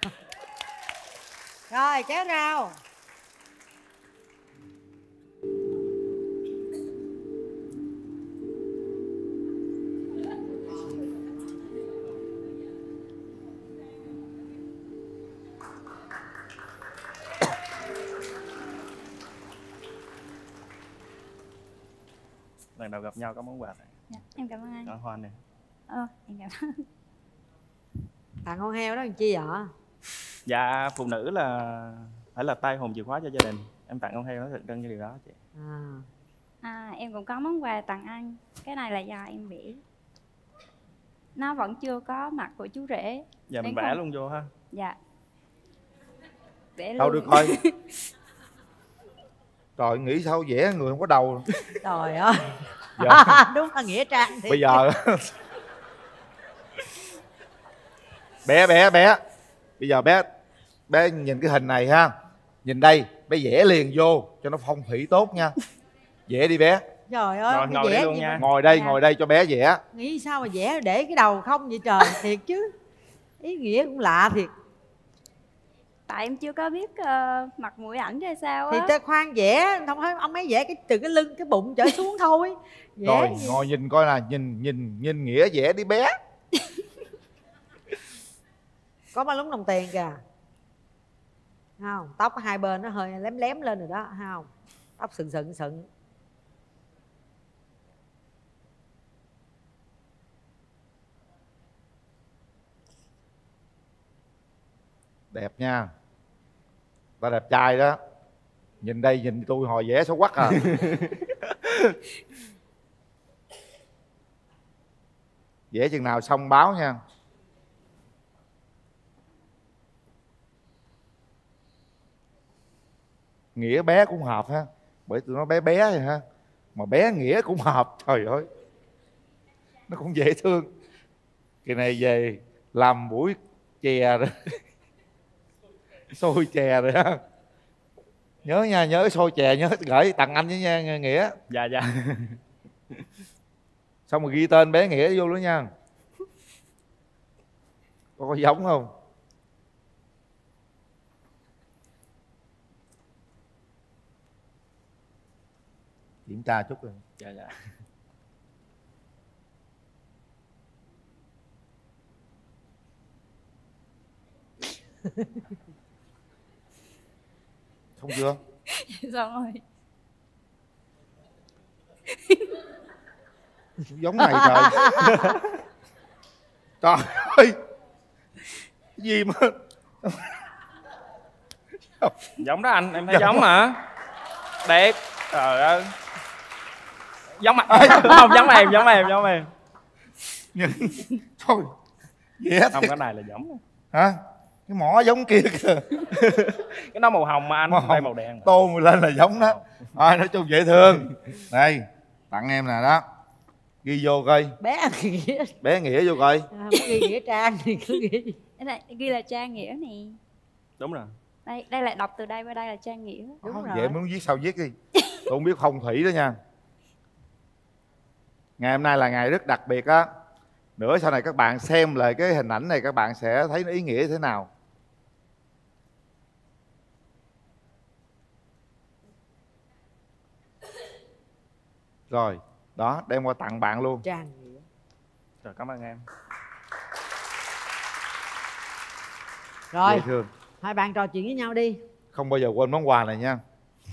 Rồi, kéo rào. lần đầu gặp nhau có món quà này. Dạ, em cảm ơn anh. Đó, hoa này. Ờ, em cảm ơn. Tặng con heo đó làm chi vậy? Dạ, phụ nữ là phải là tay hồn chìa khóa cho gia đình. Em tặng con heo nó thật cân như điều đó chị. À. À, em cũng có món quà tặng anh. Cái này là do em vẽ. Nó vẫn chưa có mặt của chú rể. Dạ mình Nên vẽ không- luôn vô ha. Dạ. Vẽ Đâu luôn. được coi. Trời, nghĩ sao vẽ người không có đầu. Trời ơi. Dạ. Đúng là nghĩa trang thiệt. Bây giờ bé bé bé bây giờ bé bé nhìn cái hình này ha, nhìn đây bé vẽ liền vô cho nó phong thủy tốt nha. Vẽ đi bé. Trời ơi, Rồi, cái ngồi vẽ đây luôn gì nha. mà- Ngồi đây, Dạ. ngồi đây cho bé vẽ. Nghĩ sao mà vẽ để cái đầu không vậy trời, thiệt chứ. Ý nghĩa cũng lạ thiệt. Tại em chưa có biết ờ, mặt mũi ảnh ra sao Thì á. ta khoan vẽ, không thấy ông ấy vẽ cái từ cái lưng cái bụng trở xuống thôi. Vẽ Rồi gì? ngồi nhìn coi nè, nhìn nhìn nhìn nghĩa vẽ đi bé. Có ba lúng đồng tiền kìa. Không, tóc hai bên nó hơi lém lém lên rồi đó, thấy không? Tóc sừng sừng sừng. Đẹp nha. Ta đẹp trai đó. Nhìn đây nhìn tôi hồi vẽ xấu quắc à. Vẽ chừng nào xong báo nha. Nghĩa bé cũng hợp ha. Bởi tụi nó bé bé vậy ha. Mà bé Nghĩa cũng hợp. Trời ơi, nó cũng dễ thương. Kỳ này về làm buổi chè rồi. Xôi chè rồi ha. Nhớ nha, nhớ xôi chè nhớ gửi tặng anh với nha Nghĩa. Dạ dạ. Xong rồi ghi tên bé Nghĩa vô luôn nha. Có, có giống không? Kiểm tra chút rồi. Dạ dạ. Không chưa? Xong rồi. Giống này trời. Trời ơi, cái gì mà Giống đó anh, em thấy giống mà. Đẹp. Trời ơi. Giống mà. Không, giống em, giống em, giống em. nhìn thôi vẽ Không, thiệt. cái này là giống. Hả? Cái mỏ giống kia kìa. Cái nó màu hồng mà anh, Màu đây hồng. màu đen. Tô lên là giống đó. Thôi nói chung dễ thương. Đây, tặng em nè đó. Ghi vô coi. Bé Nghĩa. Bé Nghĩa vô coi. À, muốn ghi nghĩa trang thì cứ ghi. Cái này ghi là Trang Nghĩa nè. Đúng rồi. Đây, đây là đọc từ đây qua đây là Trang Nghĩa. Đúng Vậy rồi. muốn viết sao viết đi. Tôi không biết phong thủy đó nha. Ngày hôm nay là ngày rất đặc biệt á. Nữa sau này các bạn xem lại cái hình ảnh này các bạn sẽ thấy nó ý nghĩa thế nào. Rồi, đó, đem qua tặng bạn luôn. Trang Nghĩa. Rồi, cảm ơn em. Rồi, Dễ thương. hai bạn trò chuyện với nhau đi. Không bao giờ quên món quà này nha.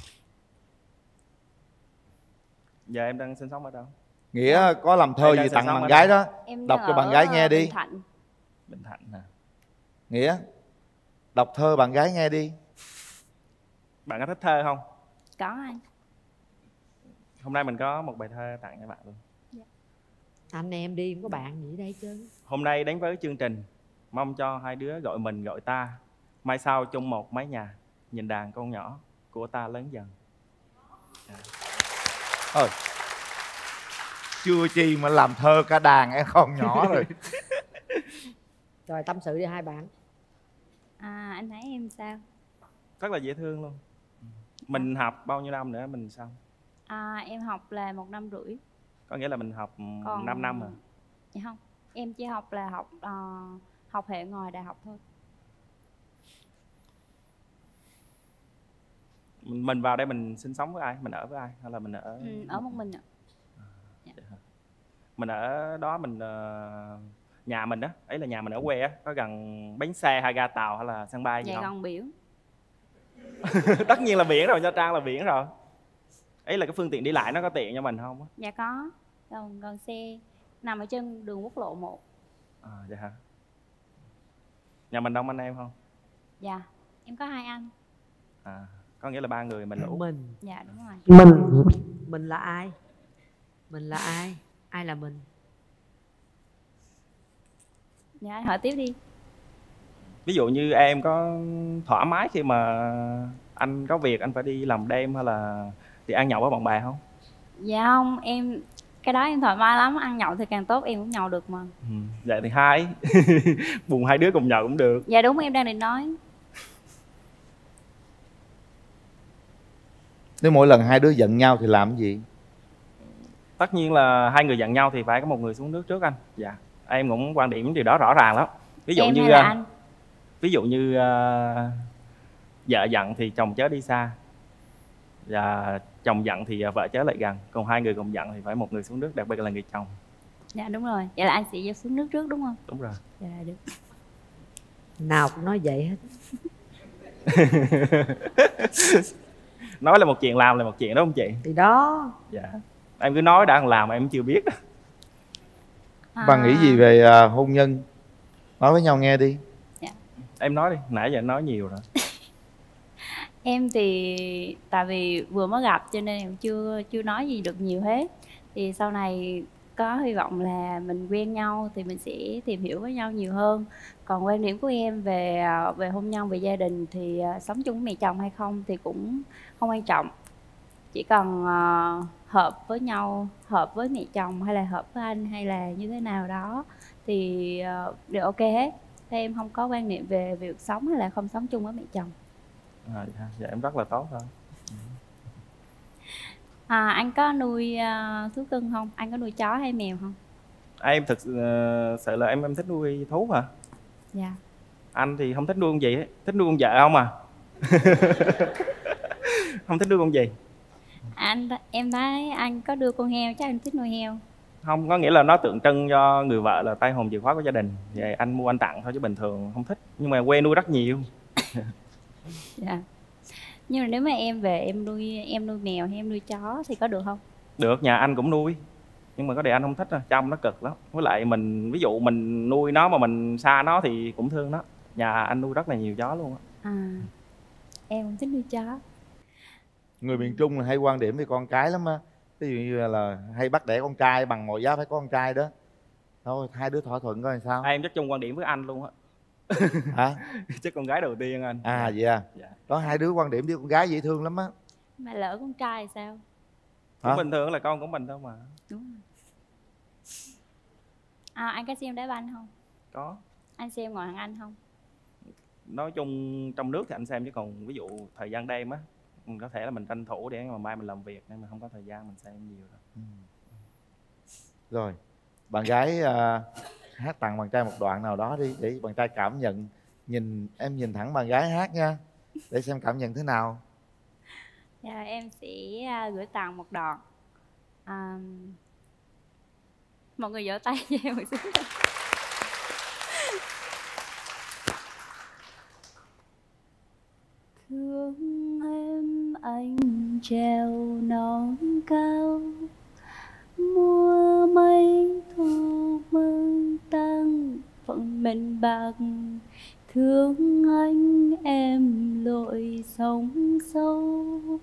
Giờ em đang sinh sống ở đâu? Nghĩa có làm thơ Em đang gì sinh tặng sống bạn ở gái đâu? đó. Em Đọc đang cho ở, bạn gái nghe ờ, đi. Bình Thạnh. Bình Thạnh nè. Nghĩa, đọc thơ bạn gái nghe đi. Bạn có thích thơ không? Có anh. Hôm nay mình có một bài thơ tặng cho bạn luôn. Anh em đi không có bạn gì ở đây chứ. Hôm nay đến với chương trình, mong cho hai đứa gọi mình gọi ta. Mai sau chung một mái nhà, nhìn đàn con nhỏ của ta lớn dần. Thôi, chưa chi mà làm thơ cả đàn em con nhỏ rồi. Rồi tâm sự đi hai bạn. À, anh thấy em sao? Rất là dễ thương luôn. Mình học bao nhiêu năm nữa mình xong? À, em học là một năm rưỡi. Có nghĩa là mình học Còn... năm năm rồi. Dạ không, em chỉ học là học ờ, học hệ ngoài đại học thôi. Mình mình vào đây mình sinh sống với ai? Mình ở với ai? Hay là mình ở... Ừ, ở một mình ạ. Dạ. Mình ở đó mình... ờ, nhà mình á, ấy là nhà mình ở quê á, có gần bến xe hay ga tàu hay là sân bay gì Dạ không? gần biển. Tất nhiên là biển rồi, Nha Trang là biển rồi. ấy là cái phương tiện đi lại nó có tiện cho mình không á? Dạ có, gần gần xe, nằm ở trên đường quốc lộ một. À, dạ hả? Nhà mình đông anh em không? Dạ, em có hai anh. À, có nghĩa là ba người mình là út. Mình. Dạ đúng rồi. Mình. Mình là ai? Mình là ai? Ai là mình? Dạ anh hỏi tiếp đi. Ví dụ như em có thoải mái khi mà anh có việc anh phải đi làm đêm hay là đi ăn nhậu với bạn bè không? Dạ không, em cái đó em thoải mái lắm, ăn nhậu thì càng tốt, em cũng nhậu được mà. Ừ, vậy thì hai buồn hai đứa cùng nhậu cũng được. Dạ đúng, em đang định nói. Nếu mỗi lần hai đứa giận nhau thì làm cái gì? Tất nhiên là hai người giận nhau thì phải có một người xuống nước trước anh. Dạ, em cũng quan điểm điều đó rõ ràng lắm. Ví dụ Em như hay là anh? ví dụ như uh, vợ giận thì chồng chớ đi xa, và chồng giận thì vợ chớ lại gần. Còn hai người cùng giận thì phải một người xuống nước, đặc biệt là người chồng. Dạ đúng rồi, vậy là anh sẽ xuống nước trước đúng không? Đúng rồi. Dạ được. Nào cũng nói vậy hết. Nói là một chuyện, làm là một chuyện đó không chị? Thì đó. Dạ. Em cứ nói đã, làm mà em chưa biết. À. Bà nghĩ gì về uh, hôn nhân? Nói với nhau nghe đi. Dạ. Em nói đi, nãy giờ em nói nhiều rồi. Em thì tại vì vừa mới gặp cho nên em chưa chưa nói gì được nhiều hết. Thì sau này có hy vọng là mình quen nhau thì mình sẽ tìm hiểu với nhau nhiều hơn. Còn quan điểm của em về về hôn nhân, về gia đình thì uh, sống chung với mẹ chồng hay không thì cũng không quan trọng. Chỉ cần uh, hợp với nhau, hợp với mẹ chồng hay là hợp với anh hay là như thế nào đó thì uh, đều ok hết. Thế em không có quan niệm về việc sống hay là không sống chung với mẹ chồng. À, dạ, dạ em rất là tốt thôi. À, anh có nuôi uh, thú cưng không? Anh có nuôi chó hay mèo không? À, em thực uh, sự là em em thích nuôi thú hả? Dạ. Anh thì không thích nuôi con gì hết, thích nuôi con vợ không à. Không thích nuôi con gì. Anh em thấy anh có đưa con heo, chắc anh thích nuôi heo. Không, có nghĩa là nó tượng trưng cho người vợ là tay hồn chìa khóa của gia đình. Vậy anh mua anh tặng thôi chứ bình thường không thích. Nhưng mà quê nuôi rất nhiều. Dạ. Nhưng mà nếu mà em về em nuôi em nuôi mèo hay em nuôi chó thì có được không? Được, nhà anh cũng nuôi. Nhưng mà có điều anh không thích, chăm nó cực lắm. Với lại mình, ví dụ mình nuôi nó mà mình xa nó thì cũng thương nó. Nhà anh nuôi rất là nhiều chó luôn á. À, em không thích nuôi chó. Người miền Trung là hay quan điểm về con cái lắm á. Ví dụ như là hay bắt đẻ con trai, bằng mọi giá phải có con trai đó. Thôi hai đứa thỏa thuận coi làm sao. À, em chắc chung quan điểm với anh luôn á. Hả? Chắc con gái đầu tiên anh. À vậy à? Dạ. Có hai đứa quan điểm với con gái dễ thương lắm á. Mà lỡ con trai thì sao? Cũng bình thường, là con của mình thôi mà. Đúng rồi. À, anh có xem đá banh không? Có. Anh xem ngoài hàng Anh không? Nói chung trong nước thì anh xem, chứ còn ví dụ thời gian đêm á, có thể là mình tranh thủ để mà mai mình làm việc nên mình không có thời gian mình xem nhiều rồi. Ừ. Rồi, bạn gái uh, hát tặng bạn trai một đoạn nào đó đi để bạn trai cảm nhận. Nhìn em nhìn thẳng bạn gái hát nha, để xem cảm nhận thế nào. Dạ, em sẽ uh, gửi tặng một đoạn. À, mọi người vỗ tay cho em một xíu. Thương em anh treo non cao, mùa mây thu mây tăng phận mình bạc. Thương anh em lội sông sâu,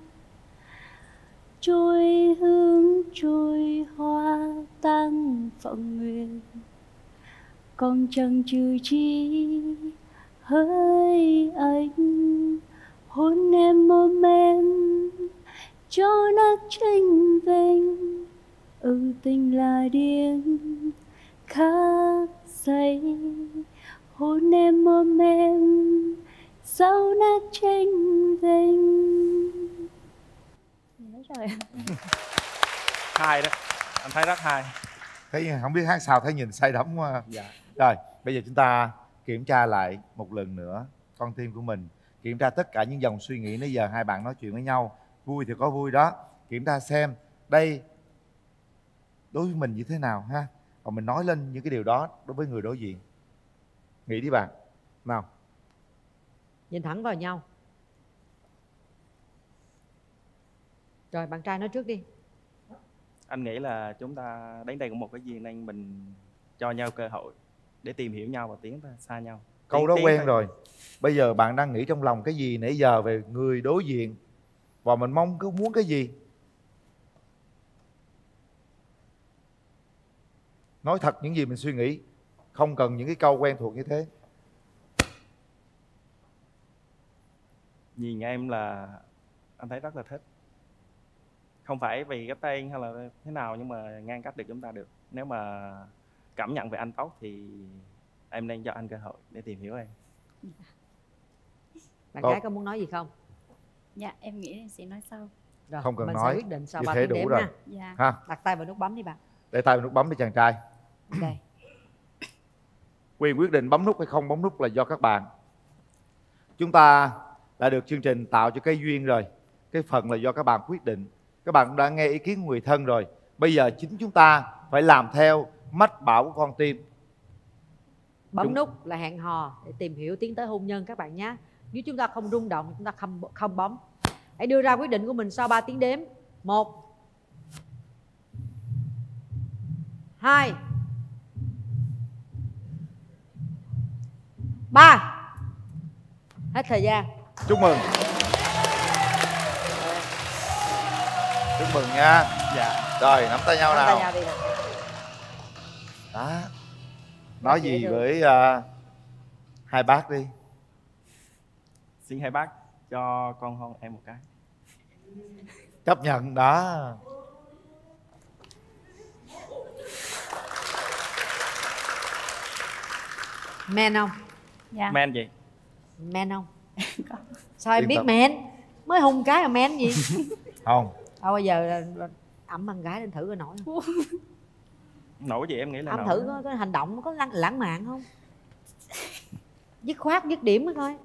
trôi hương trôi hoa tăng phận nguyện. Con chẳng trừ chi hỡi anh, hôn em ôm em cho nát tranh vênh. Ừ tình là điên khắc say, hôn em ôm em sau nát tranh vênh. Rồi. Hay đó, anh thấy rất hay. Thấy không biết hát sao, thấy nhìn say đắm quá. Dạ. Rồi bây giờ chúng ta kiểm tra lại một lần nữa con tim của mình, kiểm tra tất cả những dòng suy nghĩ nãy giờ hai bạn nói chuyện với nhau. Vui thì có vui đó, kiểm tra xem đây đối với mình như thế nào ha. Còn mình nói lên những cái điều đó đối với người đối diện. Nghĩ đi bạn. Nào. Nhìn thẳng vào nhau. Rồi bạn trai nói trước đi. Anh nghĩ là chúng ta đến đây cũng một cái duyên nên mình cho nhau cơ hội để tìm hiểu nhau và tiến tới xa nhau. Câu Tiến- đó tiến quen tới- rồi. Bây giờ bạn đang nghĩ trong lòng cái gì nãy giờ về người đối diện, và mình mong cứ muốn cái gì? Nói thật những gì mình suy nghĩ, không cần những cái câu quen thuộc như thế. Nhìn em là anh thấy rất là thích. Không phải vì cái tên hay là thế nào, nhưng mà ngăn cách được chúng ta được. Nếu mà cảm nhận về anh tốt thì em nên cho anh cơ hội để tìm hiểu em. Bạn Tốt. gái có muốn nói gì không? Dạ em nghĩ em sẽ nói sau. Rồi, Không cần mình nói, sẽ quyết định sau như ba thế tiếng đủ đếm rồi. ha. Dạ. Ha. Đặt tay vào nút bấm đi bạn. Để tay vào nút bấm đi chàng trai. Đây. Quyền quyết định bấm nút hay không bấm nút là do các bạn. Chúng ta đã được chương trình tạo cho cái duyên rồi. Cái phần là do các bạn quyết định. Các bạn cũng đã nghe ý kiến của người thân rồi. Bây giờ chính chúng ta phải làm theo mách bảo của con tim. Bấm Chúng- nút là hẹn hò để tìm hiểu tiến tới hôn nhân các bạn nhé. Nếu chúng ta không rung động, chúng ta không không bấm. Hãy đưa ra quyết định của mình sau ba tiếng đếm. Một, hai, ba. Hết thời gian. Chúc mừng. Chúc mừng nha. Dạ. Rồi nắm tay nhau Nắm nào. tay nhau đi nào. Đó. Nói Dễ gì thương. với à, hai bác đi. Xin hai bác cho con hôn em một cái. Chấp nhận đó. Men không? Dạ. Men gì? Men không? Sao em Yên biết tâm. men? Mới hung cái là men gì? Không. Thôi bây giờ là- là ẩm bạn gái lên thử coi nổi không? Nổi gì em nghĩ là Ẩm nổi. thử có, có hành động có lãng, lãng mạn không? Dứt khoát dứt điểm mới coi.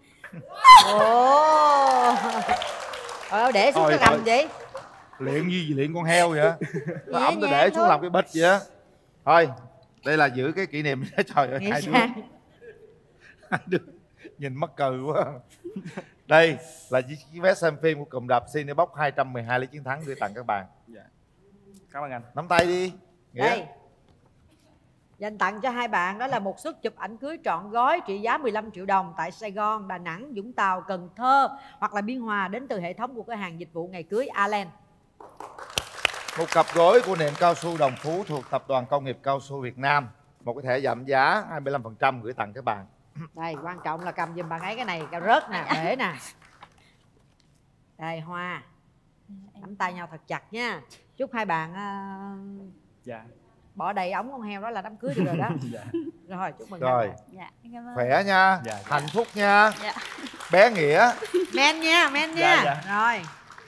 Ồ. Ờ, để xuống Thôi, cái gầm thôi. vậy. Luyện gì gì luyện con heo vậy? Nhẹ Ẩm tôi nhàng để xuống thôi. làm cái bịch vậy á. Thôi, đây là giữ cái kỷ niệm. Trời ơi, Nghĩ hai đứa, sao? hai đứa nhìn mắc cười quá. Đây là chiếc vé xem phim của cụm rạp Cinebox hai trăm mười hai lấy chiến thắng gửi tặng các bạn. Dạ. Cảm ơn anh. Nắm tay đi. Nghĩa. Đây. Dành tặng cho hai bạn đó là một suất chụp ảnh cưới trọn gói trị giá mười lăm triệu đồng tại Sài Gòn, Đà Nẵng, Vũng Tàu, Cần Thơ hoặc là Biên Hòa đến từ hệ thống của cửa hàng dịch vụ ngày cưới Alen. Một cặp gối của nệm cao su Đồng Phú thuộc Tập đoàn Công nghiệp Cao su Việt Nam. Một cái thẻ giảm giá hai mươi lăm phần trăm gửi tặng các bạn. Đây, quan trọng là cầm giùm bạn ấy cái này, cái rớt nè, để nè. Đây, hoa. Nắm tay nhau thật chặt nha. Chúc hai bạn uh, Dạ. bỏ đầy ống con heo đó là đám cưới được rồi đó. Dạ. Rồi, chúc mừng Rồi. hai bạn. Dạ, em cảm ơn. Khỏe nha. Dạ, dạ. Hạnh phúc nha. Dạ. Bé Nghĩa. Men nha, men Dạ, nha. dạ. Rồi.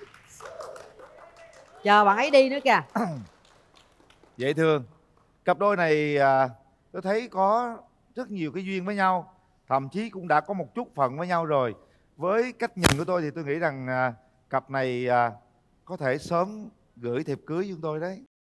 Chờ bạn ấy đi nữa kìa. Dễ thương. Cặp đôi này à, tôi thấy có rất nhiều cái duyên với nhau. Thậm chí cũng đã có một chút phận với nhau rồi. Với cách nhìn của tôi thì tôi nghĩ rằng à, cặp này à, có thể sớm gửi thiệp cưới chúng tôi đấy.